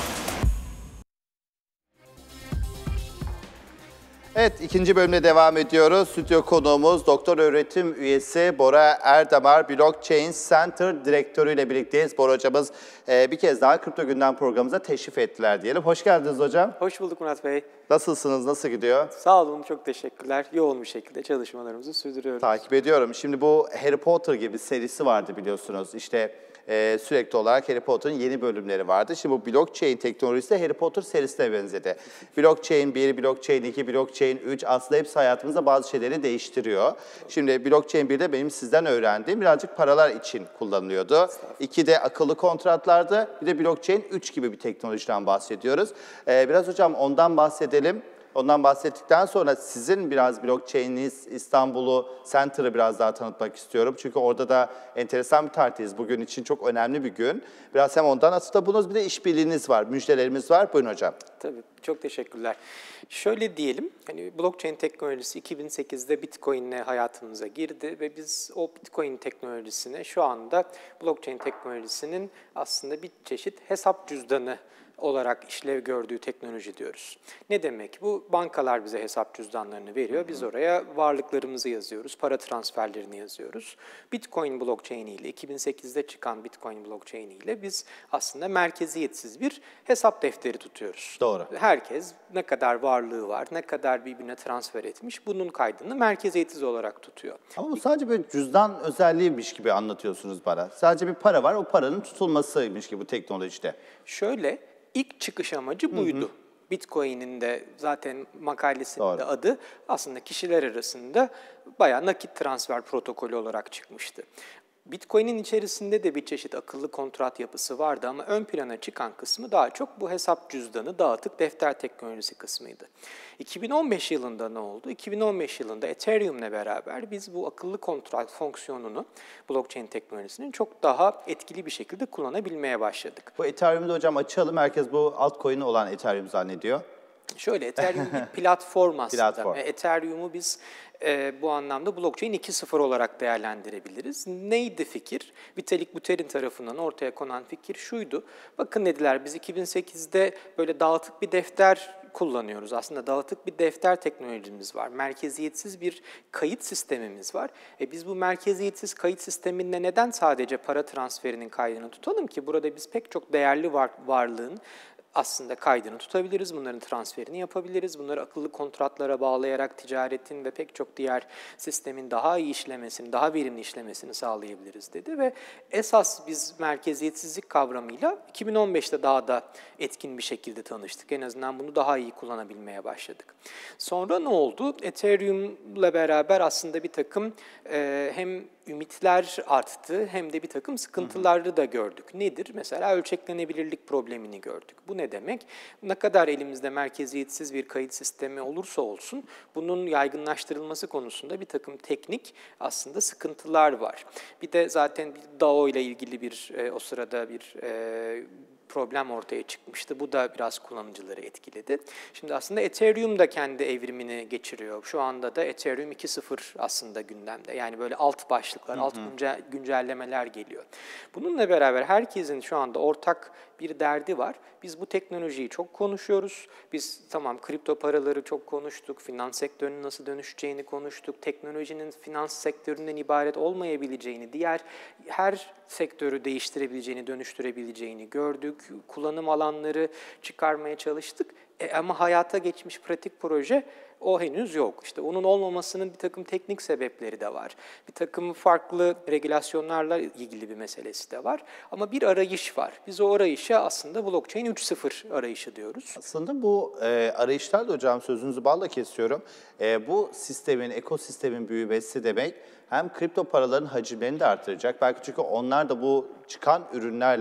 Evet, ikinci bölümde devam ediyoruz. Stüdyo konuğumuz doktor öğretim üyesi Bora Erdamar, Blockchain Center direktörü ile birlikteyiz. Bora hocamız e, bir kez daha Kripto Gündem programımıza teşrif ettiler diyelim. Hoş geldiniz hocam. Hoş bulduk Murat Bey. Nasılsınız, nasıl gidiyor? Sağ olun, çok teşekkürler. Yoğun bir şekilde çalışmalarımızı sürdürüyoruz. Takip ediyorum. Şimdi bu Harry Potter gibi serisi vardı biliyorsunuz. İşte e, sürekli olarak Harry Potter'ın yeni bölümleri vardı. Şimdi bu blockchain teknolojisi de Harry Potter serisine benzedi. Blockchain bir, blockchain iki, blockchain üç aslında hepsi hayatımızda bazı şeyleri değiştiriyor. Şimdi blockchain birde benim sizden öğrendiğim birazcık paralar için kullanılıyordu. ikide akıllı kontratlardı. Bir de blockchain üç gibi bir teknolojiden bahsediyoruz. E, biraz hocam ondan bahsedelim. Ondan bahsettikten sonra sizin biraz blockchain'iniz, İstanbul'u, Center'ı biraz daha tanıtmak istiyorum. Çünkü orada da enteresan bir tarihteyiz. Bugün için çok önemli bir gün. Biraz hem ondan aslında bunuz bir de işbirliğiniz var, müjdelerimiz var. Buyurun hocam. Tabii, çok teşekkürler. Şöyle diyelim, hani blockchain teknolojisi iki bin sekizde Bitcoin'le hayatımıza girdi ve biz o Bitcoin teknolojisine şu anda blockchain teknolojisinin aslında bir çeşit hesap cüzdanı olarak işlev gördüğü teknoloji diyoruz. Ne demek bu? Bankalar bize hesap cüzdanlarını veriyor. Biz oraya varlıklarımızı yazıyoruz, para transferlerini yazıyoruz. Bitcoin blockchain ile, iki bin sekizde çıkan Bitcoin blockchain ile biz aslında merkeziyetsiz bir hesap defteri tutuyoruz. Doğru. Herkes ne kadar varlığı var, ne kadar birbirine transfer etmiş, bunun kaydını merkeziyetsiz olarak tutuyor. Ama bu sadece böyle cüzdan özelliğiymiş gibi anlatıyorsunuz bana. Sadece bir para var, o paranın tutulmasıymış gibi bu teknolojide. Şöyle, İlk çıkış amacı buydu. Hı hı. Bitcoin'in de zaten makalesinin de adı aslında kişiler arasında bayağı nakit transfer protokolü olarak çıkmıştı. Bitcoin'in içerisinde de bir çeşit akıllı kontrat yapısı vardı ama ön plana çıkan kısmı daha çok bu hesap cüzdanı, dağıtık defter teknolojisi kısmıydı. iki bin on beş yılında ne oldu? iki bin on beş yılında Ethereum'le beraber biz bu akıllı kontrat fonksiyonunu blockchain teknolojisinin çok daha etkili bir şekilde kullanabilmeye başladık. Bu Ethereum'da hocam açalım. Herkes bu altcoin'i olan Ethereum zannediyor. Şöyle, Ethereum bir platform aslında. Platform. Ethereum'u biz e, bu anlamda blockchain iki nokta sıfır olarak değerlendirebiliriz. Neydi fikir? Vitalik Buterin tarafından ortaya konan fikir şuydu. Bakın dediler, biz iki bin sekizde böyle dağıtık bir defter kullanıyoruz. Aslında dağıtık bir defter teknolojimiz var. Merkeziyetsiz bir kayıt sistemimiz var. E biz bu merkeziyetsiz kayıt sisteminde neden sadece para transferinin kaydını tutalım ki? Burada biz pek çok değerli var, varlığın aslında kaydını tutabiliriz, bunların transferini yapabiliriz. Bunları akıllı kontratlara bağlayarak ticaretin ve pek çok diğer sistemin daha iyi işlemesini, daha verimli işlemesini sağlayabiliriz dedi. Ve esas biz merkeziyetsizlik kavramıyla iki bin on beşte daha da etkin bir şekilde tanıştık. En azından bunu daha iyi kullanabilmeye başladık. Sonra ne oldu? Ethereum'la beraber aslında bir takım e, hem ümitler arttı hem de bir takım sıkıntıları da gördük. Nedir? Mesela ölçeklenebilirlik problemini gördük. Bu ne demek? Ne kadar elimizde merkeziyetsiz bir kayıt sistemi olursa olsun bunun yaygınlaştırılması konusunda bir takım teknik aslında sıkıntılar var. Bir de zaten bir D A O ile ilgili bir e, o sırada bir e, problem ortaya çıkmıştı. Bu da biraz kullanıcıları etkiledi. Şimdi aslında Ethereum da kendi evrimini geçiriyor. Şu anda da Ethereum iki nokta sıfır aslında gündemde. Yani böyle alt başlıklar, hı hı. alt günce, güncellemeler geliyor. Bununla beraber herkesin şu anda ortak bir derdi var. Biz bu teknolojiyi çok konuşuyoruz. Biz tamam kripto paraları çok konuştuk. Finans sektörünün nasıl dönüşeceğini konuştuk. Teknolojinin finans sektöründen ibaret olmayabileceğini, diğer her sektörü değiştirebileceğini, dönüştürebileceğini gördük. Kullanım alanları çıkarmaya çalıştık. E, ama hayata geçmiş pratik proje o henüz yok. İşte onun olmamasının bir takım teknik sebepleri de var. Bir takım farklı regülasyonlarla ilgili bir meselesi de var. Ama bir arayış var. Biz o arayışa aslında blockchain üç nokta sıfır arayışı diyoruz. Aslında bu e, arayışlar da hocam sözünüzü balla kesiyorum. E, bu sistemin, ekosistemin büyümesi demek hem kripto paraların hacimlerini de artıracak. Belki çünkü onlar da bu çıkan ürünlerle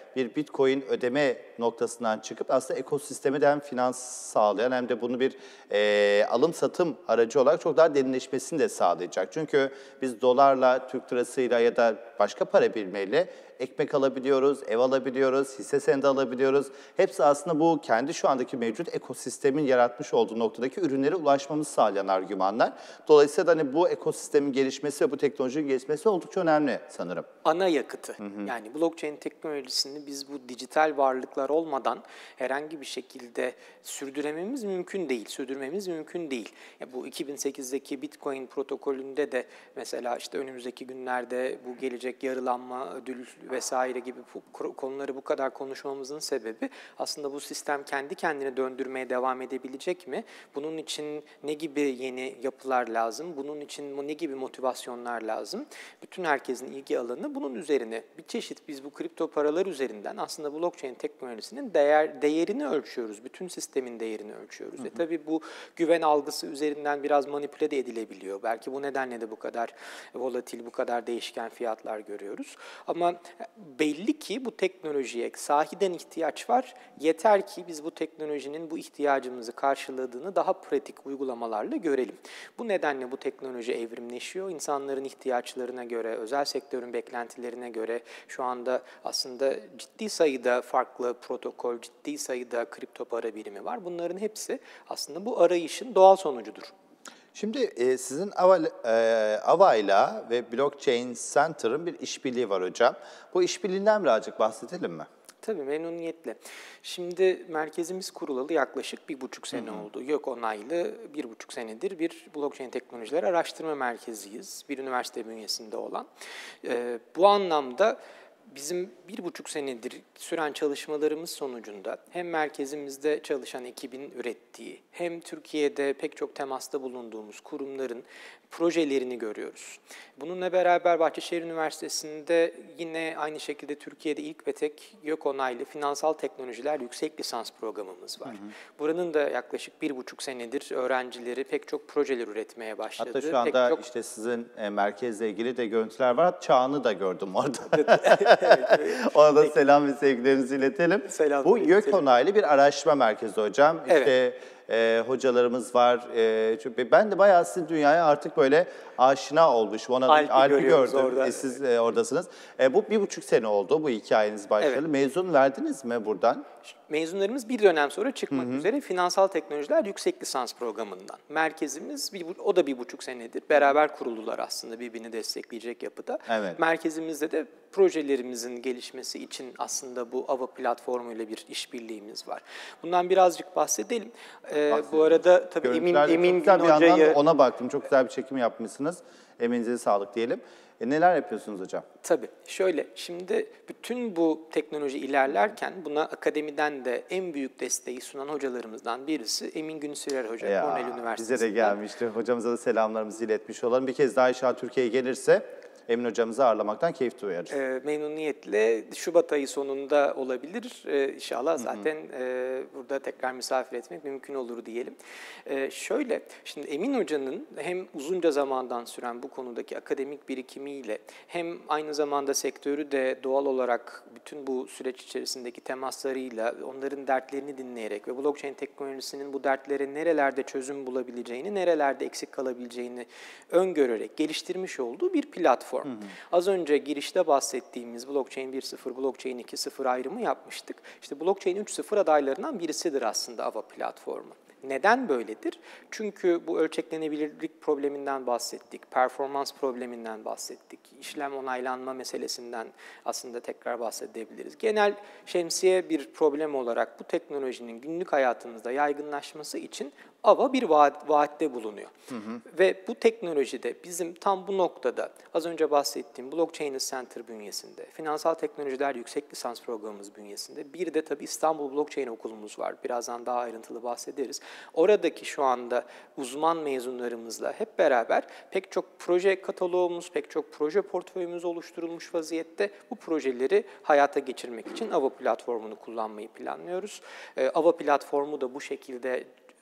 bir Bitcoin ödeme noktasından çıkıp aslında ekosisteme de hem finans sağlayan hem de bunu bir e, alım-satım aracı olarak çok daha derinleşmesini de sağlayacak. Çünkü biz dolarla, Türk lirasıyla ya da başka para birimiyle ekmek alabiliyoruz, ev alabiliyoruz, hisse senedi alabiliyoruz. Hepsi aslında bu kendi şu andaki mevcut ekosistemin yaratmış olduğu noktadaki ürünlere ulaşmamızı sağlayan argümanlar. Dolayısıyla hani bu ekosistemin gelişmesi ve bu teknolojinin gelişmesi oldukça önemli sanırım. Ana yakıtı. Hı hı. Yani blockchain teknolojisini biz bu dijital varlıklar olmadan herhangi bir şekilde sürdürememiz mümkün değil, sürdürmemiz mümkün değil. Ya bu iki bin sekizdeki Bitcoin protokolünde de mesela işte önümüzdeki günlerde bu gelecek yarılanma, ödül vesaire gibi konuları bu kadar konuşmamızın sebebi aslında bu sistem kendi kendine döndürmeye devam edebilecek mi? Bunun için ne gibi yeni yapılar lazım? Bunun için ne gibi motivasyonlar lazım? Bütün herkesin ilgi alanı bunun üzerine. Bir çeşit biz bu kripto paralar üzerinden aslında blockchain teknolojisinin değer değerini ölçüyoruz. Bütün sistemin değerini ölçüyoruz. Hı hı. E tabii bu güven algısı üzerinden biraz manipüle de edilebiliyor. Belki bu nedenle de bu kadar volatil, bu kadar değişken fiyatlar görüyoruz. Ama belli ki bu teknolojiye sahiden ihtiyaç var. Yeter ki biz bu teknolojinin bu ihtiyacımızı karşıladığını daha pratik uygulamalarla görelim. Bu nedenle bu teknoloji evrimleşiyor. İnsanların ihtiyaçlarına göre, özel sektörün beklentilerine göre şu anda aslında ciddi sayıda farklı protokol, ciddi sayıda kripto para birimi var. Bunların hepsi aslında bu arayışın doğal sonucudur. Şimdi e, sizin Ava, e, Ava'yla ve Blockchain Center'ın bir işbirliği var hocam. Bu işbirliğinden birazcık bahsedelim mi? Tabii memnuniyetle. Şimdi merkezimiz kurulalı yaklaşık bir buçuk sene hı hı. oldu. YÖK onaylı bir buçuk senedir bir blockchain teknolojileri araştırma merkeziyiz. Bir üniversite bünyesinde olan. Ee, bu anlamda bizim bir buçuk senedir süren çalışmalarımız sonucunda hem merkezimizde çalışan ekibin ürettiği hem Türkiye'de pek çok temasta bulunduğumuz kurumların projelerini görüyoruz. Bununla beraber Bahçeşehir Üniversitesi'nde yine aynı şekilde Türkiye'de ilk ve tek YÖK onaylı finansal teknolojiler yüksek lisans programımız var. Hı hı. Buranın da yaklaşık bir buçuk senedir öğrencileri pek çok projeler üretmeye başladı. Hatta şu anda pek çok... işte sizin e, merkezle ilgili de görüntüler var. Çağını da gördüm orada. evet, evet. Ona da selam ve sevgilerinizi iletelim. Selam Bu YÖK onaylı bir araştırma merkezi hocam. İşte evet. e, hocalarımız var. E, çünkü ben de bayağı sizin dünyaya artık böyle aşina olmuş. Ona Alp'i, Alp'i gördüm. orada. E, siz e, oradasınız. E, bu bir buçuk sene oldu bu hikayeniz başladı. Evet. Mezun verdiniz mi buradan? Mezunlarımız bir dönem sonra çıkmak hı hı. üzere finansal teknolojiler yüksek lisans programından. Merkezimiz, bir, o da bir buçuk senedir. Beraber kuruldular aslında birbirini destekleyecek yapıda. Evet. Merkezimizde de projelerimizin gelişmesi için aslında bu Ava platformuyla bir işbirliğimiz var. Bundan birazcık bahsedelim. Ee, bu arada tabii Emin, Emin Gün Hoca'yı... Ona baktım, çok güzel bir çekim yapmışsınız. Emeğinize sağlık diyelim. E neler yapıyorsunuz hocam? Tabii. Şöyle, şimdi bütün bu teknoloji ilerlerken buna akademiden de en büyük desteği sunan hocalarımızdan birisi Emin Gün Sürer Hoca, ya, Cornell Üniversitesi'nden. Bize de gelmişti. Hocamıza da selamlarımızı iletmiş olalım. Bir kez daha inşallah Türkiye'ye gelirse Emin hocamızı ağırlamaktan keyif duyarız. E, memnuniyetle Şubat ayı sonunda olabilir. E, inşallah zaten e, burada tekrar misafir etmek mümkün olur diyelim. E, şöyle, şimdi Emin Hoca'nın hem uzunca zamandan süren bu konudaki akademik birikimiyle hem aynı zamanda sektörü de doğal olarak bütün bu süreç içerisindeki temaslarıyla onların dertlerini dinleyerek ve blockchain teknolojisinin bu dertlere nerelerde çözüm bulabileceğini, nerelerde eksik kalabileceğini öngörerek geliştirmiş olduğu bir platform. Hı hı. Az önce girişte bahsettiğimiz blockchain bir nokta sıfır, blockchain iki nokta sıfır ayrımı yapmıştık. İşte blockchain üç nokta sıfır adaylarından birisidir aslında Ava platformu. Neden böyledir? Çünkü bu ölçeklenebilirlik probleminden bahsettik, performans probleminden bahsettik, işlem onaylanma meselesinden aslında tekrar bahsedebiliriz. Genel şemsiye bir problem olarak bu teknolojinin günlük hayatımızda yaygınlaşması için Ava bir vaat, vaatte bulunuyor. Hı hı. Ve bu teknolojide bizim tam bu noktada az önce bahsettiğim Blockchain Center bünyesinde, finansal teknolojiler yüksek lisans programımız bünyesinde, bir de tabii İstanbul Blockchain Okulumuz var. Birazdan daha ayrıntılı bahsederiz. Oradaki şu anda uzman mezunlarımızla hep beraber pek çok proje kataloğumuz, pek çok proje portföyümüz oluşturulmuş vaziyette. Bu projeleri hayata geçirmek için Ava platformunu kullanmayı planlıyoruz. Ava platformu da bu şekilde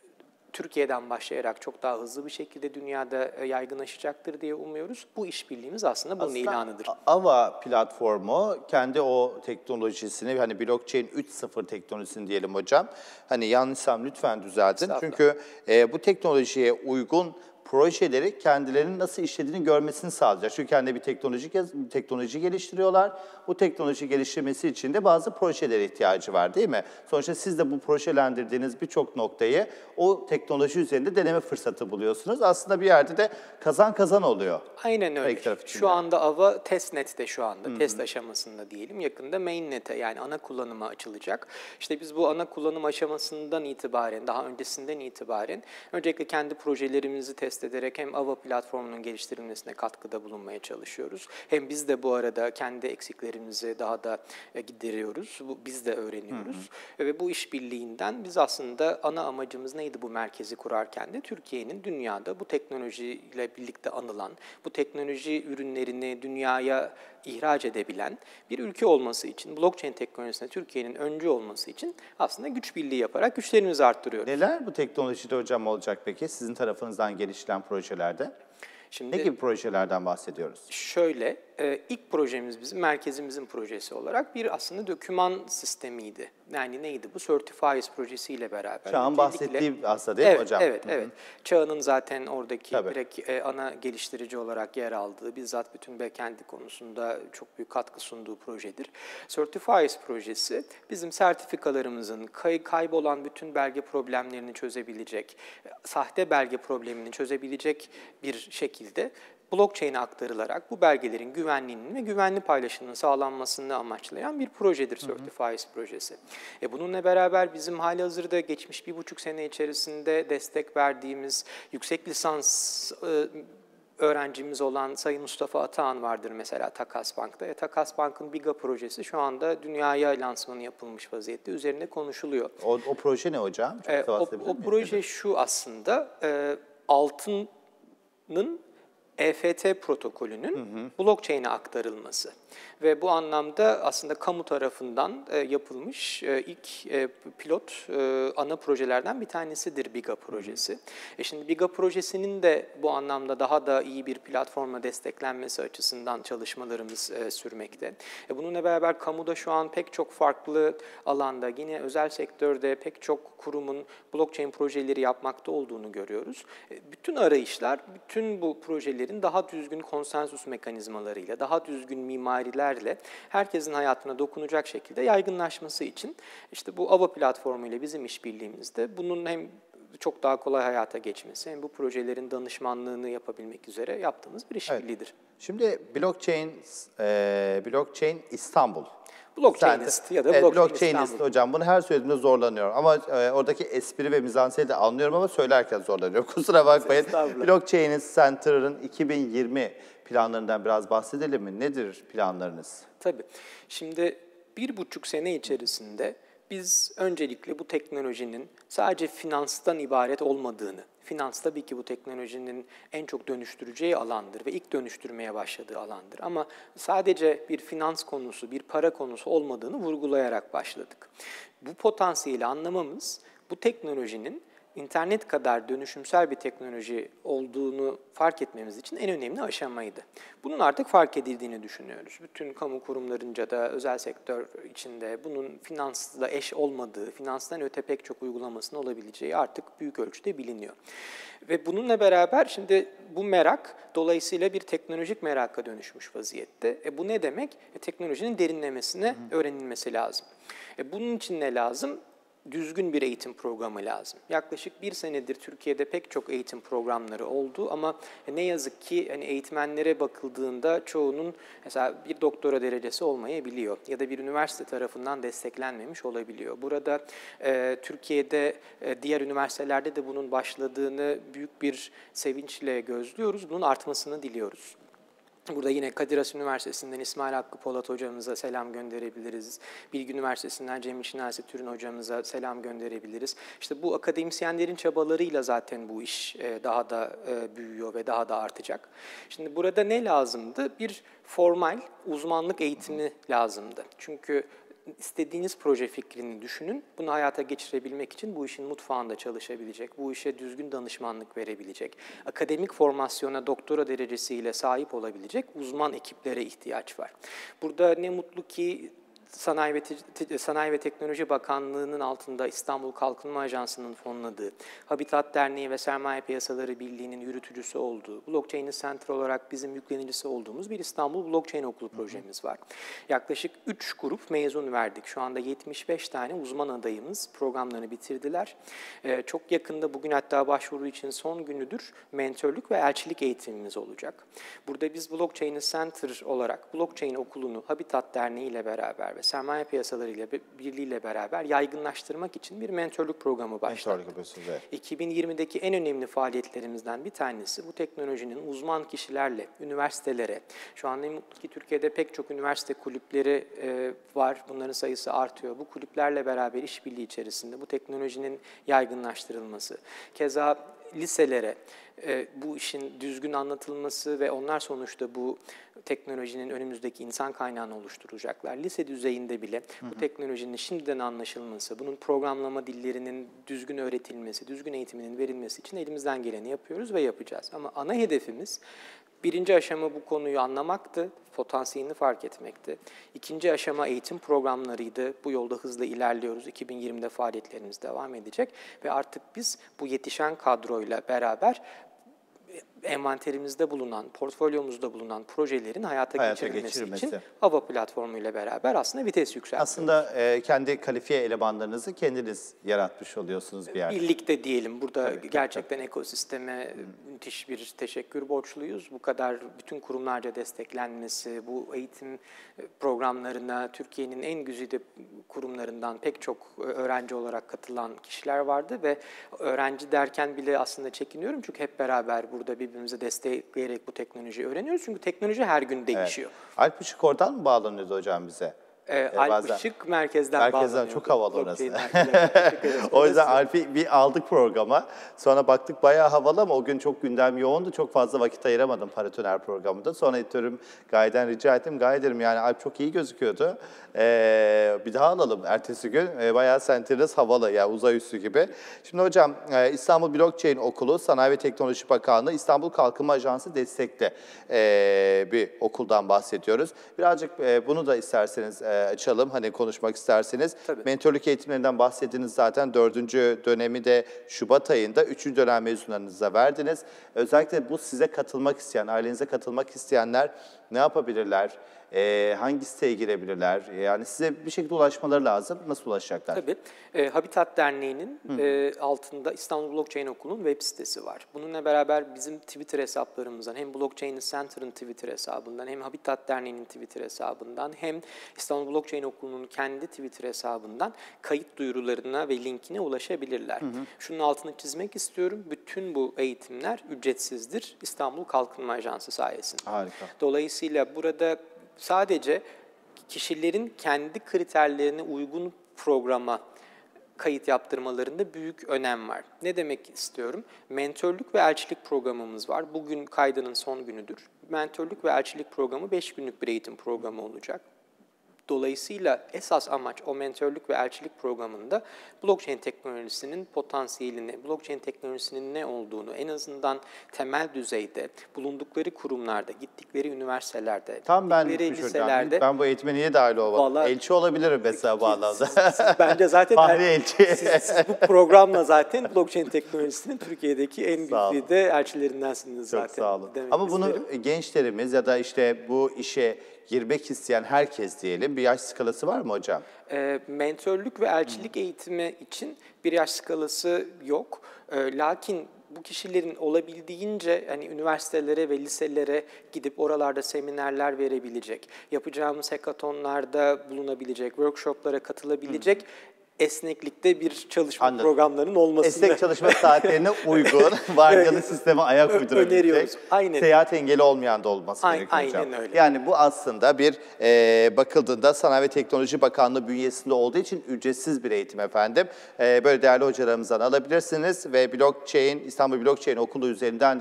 Türkiye'den başlayarak çok daha hızlı bir şekilde dünyada yaygınlaşacaktır diye umuyoruz. Bu işbirliğimiz aslında bunun Aslında ilanıdır. Ava platformu kendi o teknolojisini, hani blockchain üç nokta sıfır teknolojisini diyelim hocam. Hani yanlışsam lütfen düzeltin. Çünkü e, bu teknolojiye uygun projeleri kendilerinin nasıl işlediğini görmesini sağlayacak. Çünkü kendi bir teknoloji bir teknoloji geliştiriyorlar. Bu teknoloji geliştirmesi için de bazı projelere ihtiyacı var, değil mi? Sonuçta siz de bu projelendirdiğiniz birçok noktayı o teknoloji üzerinde deneme fırsatı buluyorsunuz. Aslında bir yerde de kazan kazan oluyor. Aynen öyle. Şu anda Ava testnet'te şu anda, Hı-hı. test aşamasında diyelim. Yakında mainnet'e, yani ana kullanıma açılacak. İşte biz bu ana kullanım aşamasından itibaren, daha öncesinden itibaren öncelikle kendi projelerimizi test ederek hem Ava platformunun geliştirilmesine katkıda bulunmaya çalışıyoruz. Hem biz de bu arada kendi eksiklerimizi daha da gideriyoruz. Bu, biz de öğreniyoruz. Hı hı. Ve bu işbirliğinden biz aslında ana amacımız neydi bu merkezi kurarken de? Türkiye'nin dünyada bu teknolojiyle birlikte anılan, bu teknoloji ürünlerini dünyaya ihraç edebilen bir ülke olması için, blockchain teknolojisinde Türkiye'nin öncü olması için aslında güç birliği yaparak güçlerimizi arttırıyoruz. Neler bu teknolojide hocam olacak peki sizin tarafınızdan geliştirilen projelerde? Şimdi, ne gibi projelerden bahsediyoruz? Şöyle, ilk projemiz bizim merkezimizin projesi olarak bir aslında doküman sistemiydi. Yani neydi bu? Certifiers projesiyle beraber. Çağın bahsettiği aslında değil evet, mi hocam? Evet, evet. Çağının zaten oradaki Tabii. direkt ana geliştirici olarak yer aldığı, bizzat bütün backend'i konusunda çok büyük katkı sunduğu projedir. Certifiers projesi bizim sertifikalarımızın kay kaybolan bütün belge problemlerini çözebilecek, sahte belge problemini çözebilecek bir şekilde blockchain'e aktarılarak bu belgelerin güvenliğinin ve güvenli paylaşımının sağlanmasını amaçlayan bir projedir Certifiers projesi. E bununla beraber bizim halihazırda geçmiş bir buçuk sene içerisinde destek verdiğimiz yüksek lisans e, öğrencimiz olan Sayın Mustafa Atahan vardır mesela Takas Bank'ta. E, Takas Bank'ın Biga projesi şu anda dünyaya lansmanı yapılmış vaziyette. Üzerine konuşuluyor. O, o proje ne hocam? Çok e, o, o proje şu aslında, e, altının E F T protokolünün hı hı. blockchain'e aktarılması. Ve bu anlamda aslında kamu tarafından e, yapılmış e, ilk e, pilot e, ana projelerden bir tanesidir Biga projesi. Hı hı. E şimdi Biga projesinin de bu anlamda daha da iyi bir platformla desteklenmesi açısından çalışmalarımız e, sürmekte. E bununla beraber kamuda şu an pek çok farklı alanda, yine özel sektörde pek çok kurumun blockchain projeleri yapmakta olduğunu görüyoruz. E, bütün arayışlar, bütün bu projelerin daha düzgün konsensus mekanizmalarıyla, daha düzgün mimarilerle herkesin hayatına dokunacak şekilde yaygınlaşması için işte bu Ava platformu ile bizim işbirliğimizde bunun hem çok daha kolay hayata geçmesi hem bu projelerin danışmanlığını yapabilmek üzere yaptığımız bir işbirliğidir. Evet. Şimdi blockchain, e, blockchain İstanbul. Blockchainist ya da evet, blockchain blockchainist İstanbul. Hocam bunu her söylediğimde zorlanıyorum ama e, oradaki espri ve mizanseni de anlıyorum ama söylerken zorlanıyorum. Kusura bakmayın. Blockchainist Center'ın iki bin yirmi planlarından biraz bahsedelim mi? Nedir planlarınız? Tabii. Şimdi bir buçuk sene içerisinde biz öncelikle bu teknolojinin sadece finanstan ibaret olmadığını, finans tabii ki bu teknolojinin en çok dönüştüreceği alandır ve ilk dönüştürmeye başladığı alandır. Ama sadece bir finans konusu, bir para konusu olmadığını vurgulayarak başladık. Bu potansiyeli anlamamız, bu teknolojinin internet kadar dönüşümsel bir teknoloji olduğunu fark etmemiz için en önemli aşamaydı. Bunun artık fark edildiğini düşünüyoruz. Bütün kamu kurumlarınca da özel sektör içinde bunun finansla eş olmadığı, finanstan öte pek çok uygulamasının olabileceği artık büyük ölçüde biliniyor. Ve bununla beraber şimdi bu merak dolayısıyla bir teknolojik meraka dönüşmüş vaziyette. E bu ne demek? E teknolojinin derinlemesine öğrenilmesi lazım. E bunun için ne lazım? Düzgün bir eğitim programı lazım. Yaklaşık bir senedir Türkiye'de pek çok eğitim programları oldu ama ne yazık ki hani eğitmenlere bakıldığında çoğunun mesela bir doktora derecesi olmayabiliyor ya da bir üniversite tarafından desteklenmemiş olabiliyor. Burada e, Türkiye'de e, diğer üniversitelerde de bunun başladığını büyük bir sevinçle gözlüyoruz. Bunun artmasını diliyoruz. Burada yine Kadir Has Üniversitesi'nden İsmail Hakkı Polat hocamıza selam gönderebiliriz. Bilgi Üniversitesi'nden Cemil Şinasi Türün hocamıza selam gönderebiliriz. İşte bu akademisyenlerin çabalarıyla zaten bu iş daha da büyüyor ve daha da artacak. Şimdi burada ne lazımdı? Bir formal uzmanlık eğitimi lazımdı. Çünkü istediğiniz proje fikrini düşünün. Bunu hayata geçirebilmek için bu işin mutfağında çalışabilecek, bu işe düzgün danışmanlık verebilecek, akademik formasyona doktora derecesiyle sahip olabilecek uzman ekiplere ihtiyaç var. Burada ne mutlu ki Sanayi ve, Te Sanayi ve Teknoloji Bakanlığı'nın altında İstanbul Kalkınma Ajansı'nın fonladığı, Habitat Derneği ve Sermaye Piyasaları Birliği'nin yürütücüsü olduğu, Blockchain Center olarak bizim yüklenicisi olduğumuz bir İstanbul Blockchain Okulu projemiz var. Yaklaşık üç grup mezun verdik. Şu anda yetmiş beş tane uzman adayımız programlarını bitirdiler. Ee, çok yakında, bugün hatta başvuru için son günüdür, mentörlük ve elçilik eğitimimiz olacak. Burada biz Blockchain Center olarak Blockchain Okulu'nu Habitat Derneği ile beraber ve Sermaye Piyasaları ile Birliği ile beraber yaygınlaştırmak için bir mentörlük programı başlattık. Evet. iki bin yirmideki en önemli faaliyetlerimizden bir tanesi bu teknolojinin uzman kişilerle, üniversitelere, şu an ne mutlu ki Türkiye'de pek çok üniversite kulüpleri e, var, bunların sayısı artıyor. Bu kulüplerle beraber işbirliği içerisinde bu teknolojinin yaygınlaştırılması, keza liselere e, bu işin düzgün anlatılması ve onlar sonuçta bu teknolojinin önümüzdeki insan kaynağını oluşturacaklar. Lise düzeyinde bile hı hı. bu teknolojinin şimdiden anlaşılması, bunun programlama dillerinin düzgün öğretilmesi, düzgün eğitiminin verilmesi için elimizden geleni yapıyoruz ve yapacağız. Ama ana hedefimiz birinci aşama bu konuyu anlamaktı, potansiyelini fark etmekti. İkinci aşama eğitim programlarıydı. Bu yolda hızla ilerliyoruz. iki bin yirmide faaliyetlerimiz devam edecek ve artık biz bu yetişen kadroyla beraber envanterimizde bulunan, portfolyomuzda bulunan projelerin hayata, hayata geçirilmesi, geçirilmesi için AVA platformuyla beraber aslında vites yükseltiyoruz. Aslında e, kendi kalifiye elemanlarınızı kendiniz yaratmış oluyorsunuz bir yerde. Birlikte diyelim. Burada tabii, gerçekten tabii. ekosisteme hmm. müthiş bir teşekkür borçluyuz. Bu kadar bütün kurumlarca desteklenmesi, bu eğitim programlarına Türkiye'nin en güzide kurumlarından pek çok öğrenci olarak katılan kişiler vardı ve öğrenci derken bile aslında çekiniyorum çünkü hep beraber burada birbirimize destekleyerek bu teknolojiyi öğreniyoruz. Çünkü teknoloji her gün değişiyor. Evet. Alp Işık oradan mı bağlanıyordu hocam bize? Ee, Alp bazen, Işık merkezden, merkezden bağlanıyordu. Çok havalı orası. O yüzden Alp'i bir aldık programa. Sonra baktık bayağı havalı ama o gün çok gündem yoğundu. Çok fazla vakit ayıramadım Paratoner programında. Sonra editörüm Gaye'den rica ettim. Gaye dedim yani Alp çok iyi gözüküyordu. Ee, bir daha alalım ertesi gün. Ee, bayağı senteniz havalı yani uzay üssü gibi. Şimdi hocam İstanbul Blockchain Okulu, Sanayi ve Teknoloji Bakanlığı, İstanbul Kalkınma Ajansı destekli ee, bir okuldan bahsediyoruz. Birazcık e, bunu da isterseniz e, açalım hani konuşmak isterseniz. Tabii. Mentörlük eğitimlerinden bahsettiniz zaten dördüncü dönemi de Şubat ayında üçüncü dönem mezunlarınıza verdiniz. Özellikle bu size katılmak isteyen, ailenize katılmak isteyenler ne yapabilirler? E, hangi siteye girebilirler? Yani size bir şekilde ulaşmaları lazım. Nasıl ulaşacaklar? Tabii. E, Habitat Derneği'nin e, altında İstanbul Blockchain Okulu'nun web sitesi var. Bununla beraber bizim Twitter hesaplarımızdan hem Blockchain Center'ın Twitter hesabından hem Habitat Derneği'nin Twitter hesabından hem İstanbul Blockchain Okulu'nun kendi Twitter hesabından kayıt duyurularına ve linkine ulaşabilirler. Hı hı. Şunun altını çizmek istiyorum. Bütün bu eğitimler ücretsizdir İstanbul Kalkınma Ajansı sayesinde. Harika. Dolayısıyla burada sadece kişilerin kendi kriterlerine uygun programa kayıt yaptırmalarında büyük önem var. Ne demek istiyorum? Mentörlük ve elçilik programımız var. Bugün kaydının son günüdür. Mentörlük ve elçilik programı beş günlük bir eğitim programı olacak. Dolayısıyla esas amaç o mentörlük ve elçilik programında blockchain teknolojisinin potansiyelini, blockchain teknolojisinin ne olduğunu en azından temel düzeyde bulundukları kurumlarda, gittikleri üniversitelerde, Tam ben gittikleri liselerde. Ben bu eğitime niye dahil olmadım? Elçi olabilirim mesela bu alanda. Siz, siz, bence zaten Fahri elçi. Siz, siz bu programla zaten blockchain teknolojisinin Türkiye'deki en güçlü elçilerindensiniz zaten. Çok sağ olun. Demek Ama isterim. bunu gençlerimiz ya da işte bu işe girmek isteyen herkes diyelim bir yaş skalası var mı hocam? E, mentörlük ve elçilik hmm. eğitimi için bir yaş skalası yok. E, lakin bu kişilerin olabildiğince hani üniversitelere ve liselere gidip oralarda seminerler verebilecek, yapacağımız hackathonlarda bulunabilecek, workshoplara katılabilecek hmm. esneklikte bir çalışma Anladım. programlarının olmasını... Esnek çalışma saatlerine uygun, vardiyalı sisteme ayak uydurabilecek, aynen. seyahat engeli olmayan da olması aynen, gerekiyor hocam. Aynen öyle. Yani bu aslında bir e, bakıldığında Sanayi ve Teknoloji Bakanlığı bünyesinde olduğu için ücretsiz bir eğitim efendim. E, böyle değerli hocalarımızdan alabilirsiniz ve Blockchain, İstanbul Blockchain Okulu üzerinden de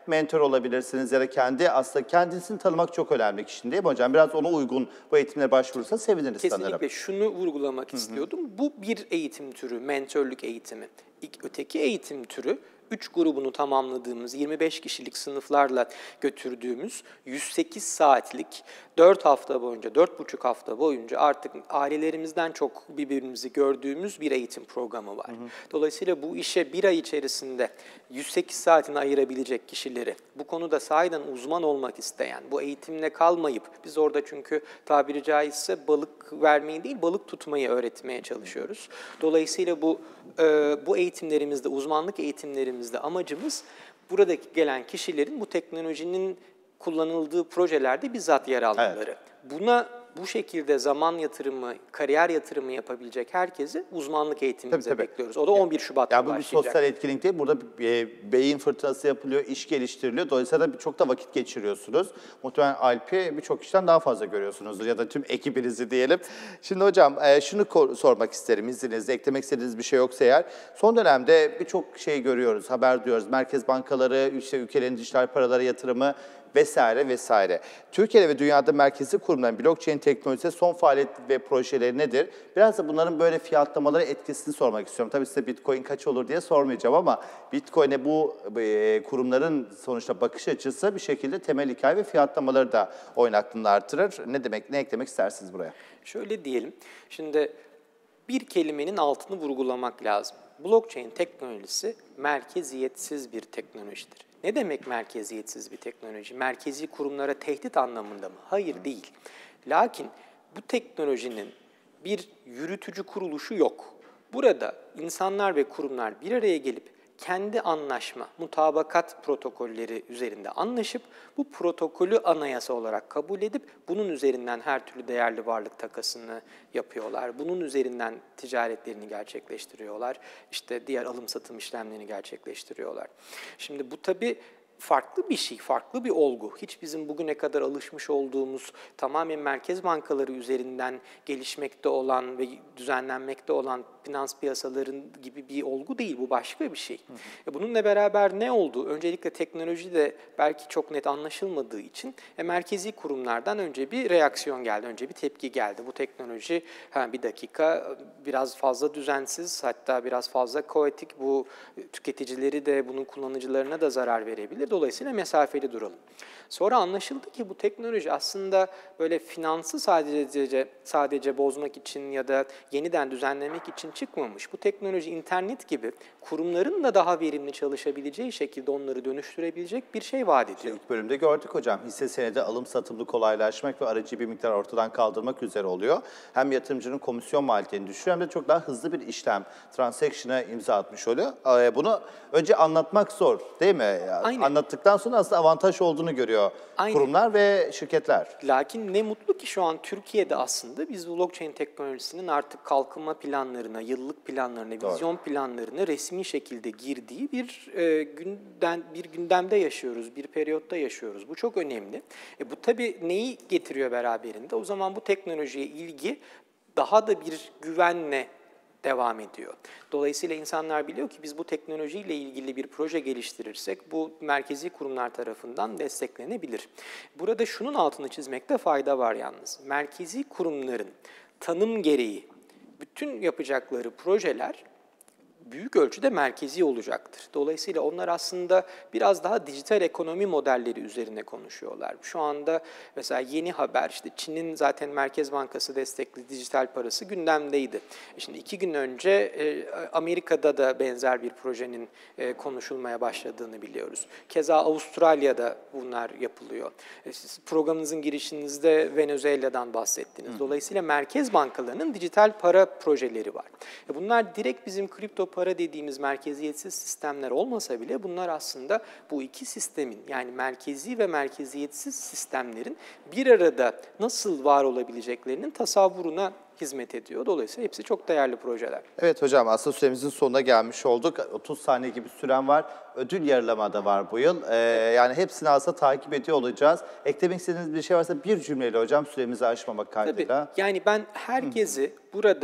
mentor olabilirsiniz ya da kendi aslında kendisini tanımak çok önemli kişinin, değil mi hocam? Biraz ona uygun bu eğitimlere başvurursa seviniriz Kesinlikle sanırım. Kesinlikle şunu vurgulamak Hı-hı. istiyordum. Bu bir eğitim türü, mentörlük eğitimi. İlk, öteki eğitim türü üç grubunu tamamladığımız, yirmi beş kişilik sınıflarla götürdüğümüz yüz sekiz saatlik dört hafta boyunca, dört buçuk hafta boyunca artık ailelerimizden çok birbirimizi gördüğümüz bir eğitim programı var. Hı hı. Dolayısıyla bu işe bir ay içerisinde yüz sekiz saatini ayırabilecek kişileri, bu konuda sahiden uzman olmak isteyen, bu eğitimle kalmayıp, biz orada çünkü tabiri caizse balık vermeyi değil, balık tutmayı öğretmeye çalışıyoruz. Dolayısıyla bu e, bu eğitimlerimizde, uzmanlık eğitimlerimizde amacımız buradaki gelen kişilerin bu teknolojinin kullanıldığı projelerde bizzat yer almaları. Evet. Buna bu şekilde zaman yatırımı, kariyer yatırımı yapabilecek herkese uzmanlık eğitimimize tabii, tabii. bekliyoruz. O da on bir Şubat'ta yani başlayacak. Bu bir sosyal etkinlik değil. Burada bir beyin fırtınası yapılıyor, iş geliştiriliyor. Dolayısıyla da çok da vakit geçiriyorsunuz. Muhtemelen Alp'i birçok kişiden daha fazla görüyorsunuzdur ya da tüm ekibinizi diyelim. Şimdi hocam şunu sormak isterim izninizle. Eklemek istediğiniz bir şey yoksa eğer. Son dönemde birçok şey görüyoruz, haber duyuyoruz. Merkez bankaları, işte ülkelerin dijital paralara yatırımı vesaire vesaire. Türkiye'de ve dünyada merkezi kurumların blockchain teknolojisi son faaliyet ve projeleri nedir? Biraz da bunların böyle fiyatlamalara etkisini sormak istiyorum. Tabii size Bitcoin kaç olur diye sormayacağım ama Bitcoin'e bu e, kurumların sonuçta bakış açısı bir şekilde temel hikaye ve fiyatlamaları da oyun aklını artırır. Ne demek, ne eklemek istersiniz buraya? Şöyle diyelim, şimdi bir kelimenin altını vurgulamak lazım. Blockchain teknolojisi merkeziyetsiz bir teknolojidir. Ne demek merkeziyetsiz bir teknoloji? Merkezi kurumlara tehdit anlamında mı? Hayır, değil. Lakin bu teknolojinin bir yürütücü kuruluşu yok. Burada insanlar ve kurumlar bir araya gelip kendi anlaşma, mutabakat protokolleri üzerinde anlaşıp bu protokolü anayasa olarak kabul edip bunun üzerinden her türlü değerli varlık takasını yapıyorlar. Bunun üzerinden ticaretlerini gerçekleştiriyorlar. İşte diğer alım satım işlemlerini gerçekleştiriyorlar. Şimdi bu tabii farklı bir şey, farklı bir olgu. Hiç bizim bugüne kadar alışmış olduğumuz tamamen merkez bankaları üzerinden gelişmekte olan ve düzenlenmekte olan finans piyasaların gibi bir olgu değil. Bu başka bir şey. Hı hı. Bununla beraber ne oldu? Öncelikle teknoloji de belki çok net anlaşılmadığı için e, merkezi kurumlardan önce bir reaksiyon geldi, önce bir tepki geldi. Bu teknoloji ha, bir dakika biraz fazla düzensiz, hatta biraz fazla kaotik, bu tüketicileri de bunun kullanıcılarına da zarar verebilir. Dolayısıyla mesafeli duralım. Sonra anlaşıldı ki bu teknoloji aslında böyle finansı sadece sadece bozmak için ya da yeniden düzenlemek için çıkmamış. Bu teknoloji internet gibi kurumların da daha verimli çalışabileceği şekilde onları dönüştürebilecek bir şey vaat ediyor. İlk bölümde gördük hocam. Hisse senedi alım satımını kolaylaştırmak ve aracı bir miktar ortadan kaldırmak üzere oluyor. Hem yatırımcının komisyon maliyetini düşürüyor hem de çok daha hızlı bir işlem, transaction'a imza atmış oluyor. Bunu önce anlatmak zor değil mi? Aynen. Anlattıktan sonra aslında avantaj olduğunu görüyor Aynen. kurumlar ve şirketler. Lakin ne mutlu ki şu an Türkiye'de aslında biz blockchain teknolojisinin artık kalkınma planlarına, yıllık planlarına, Doğru. vizyon planlarına resmi şekilde girdiği bir e, günden bir gündemde yaşıyoruz, bir periyotta yaşıyoruz. Bu çok önemli. E, bu tabii neyi getiriyor beraberinde? O zaman bu teknolojiye ilgi daha da bir güvenle devam ediyor. Dolayısıyla insanlar biliyor ki biz bu teknolojiyle ilgili bir proje geliştirirsek bu merkezi kurumlar tarafından desteklenebilir. Burada şunun altını çizmekte fayda var yalnız. Merkezi kurumların tanım gereği bütün yapacakları projeler büyük ölçüde merkezi olacaktır. Dolayısıyla onlar aslında biraz daha dijital ekonomi modelleri üzerine konuşuyorlar. Şu anda mesela yeni haber, işte Çin'in zaten Merkez Bankası destekli dijital parası gündemdeydi. Şimdi iki gün önce e, Amerika'da da benzer bir projenin e, konuşulmaya başladığını biliyoruz. Keza Avustralya'da bunlar yapılıyor. E, siz programınızın girişinizde Venezuela'dan bahsettiniz. Hı. Dolayısıyla merkez bankalarının dijital para projeleri var. E, bunlar direkt bizim kripto para dediğimiz merkeziyetsiz sistemler olmasa bile bunlar aslında bu iki sistemin, yani merkezi ve merkeziyetsiz sistemlerin bir arada nasıl var olabileceklerinin tasavvuruna hizmet ediyor. Dolayısıyla hepsi çok değerli projeler. Evet hocam, aslında süremizin sonuna gelmiş olduk. otuz saniye gibi süren var. Ödül yarılama da var bu yıl. Ee, yani hepsini aslında takip ediyor olacağız. Eklemek istediğiniz bir şey varsa bir cümleyle hocam, süremizi aşmamak kaydıyla. Tabii. Yani ben herkesi burada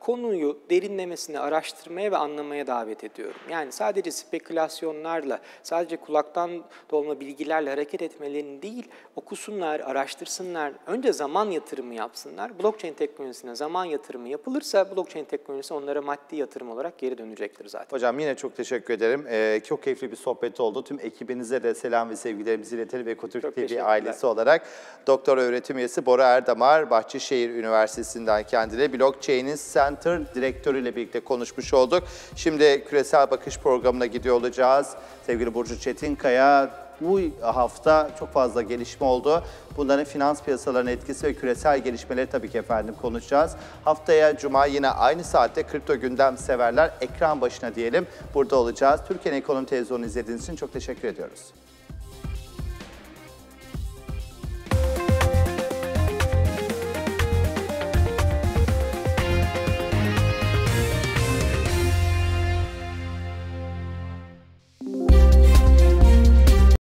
konuyu derinlemesine araştırmaya ve anlamaya davet ediyorum. Yani sadece spekülasyonlarla, sadece kulaktan dolma bilgilerle hareket etmelerini değil, okusunlar, araştırsınlar, önce zaman yatırımı yapsınlar. Blockchain teknolojisine zaman yatırımı yapılırsa blockchain teknolojisi onlara maddi yatırım olarak geri dönecektir zaten. Hocam yine çok teşekkür ederim. Ee, çok keyifli bir sohbet oldu. Tüm ekibinize de selam ve sevgilerimizi iletelim ve Ekotürk T V ailesi olarak. Doktor öğretim üyesi Bora Erdamar, Bahçeşehir Üniversitesi'nden kendileri Blockchain'in Center Direktörü ile birlikte konuşmuş olduk. Şimdi Küresel Bakış programına gidiyor olacağız. Sevgili Burcu Çetinkaya, bu hafta çok fazla gelişme oldu. Bunların finans piyasalarının etkisi ve küresel gelişmeleri tabii ki efendim konuşacağız. Haftaya Cuma yine aynı saatte Kripto Gündem severler ekran başına diyelim. Burada olacağız. Türkiye'nin Ekonomi Televizyonu izlediğiniz için çok teşekkür ediyoruz.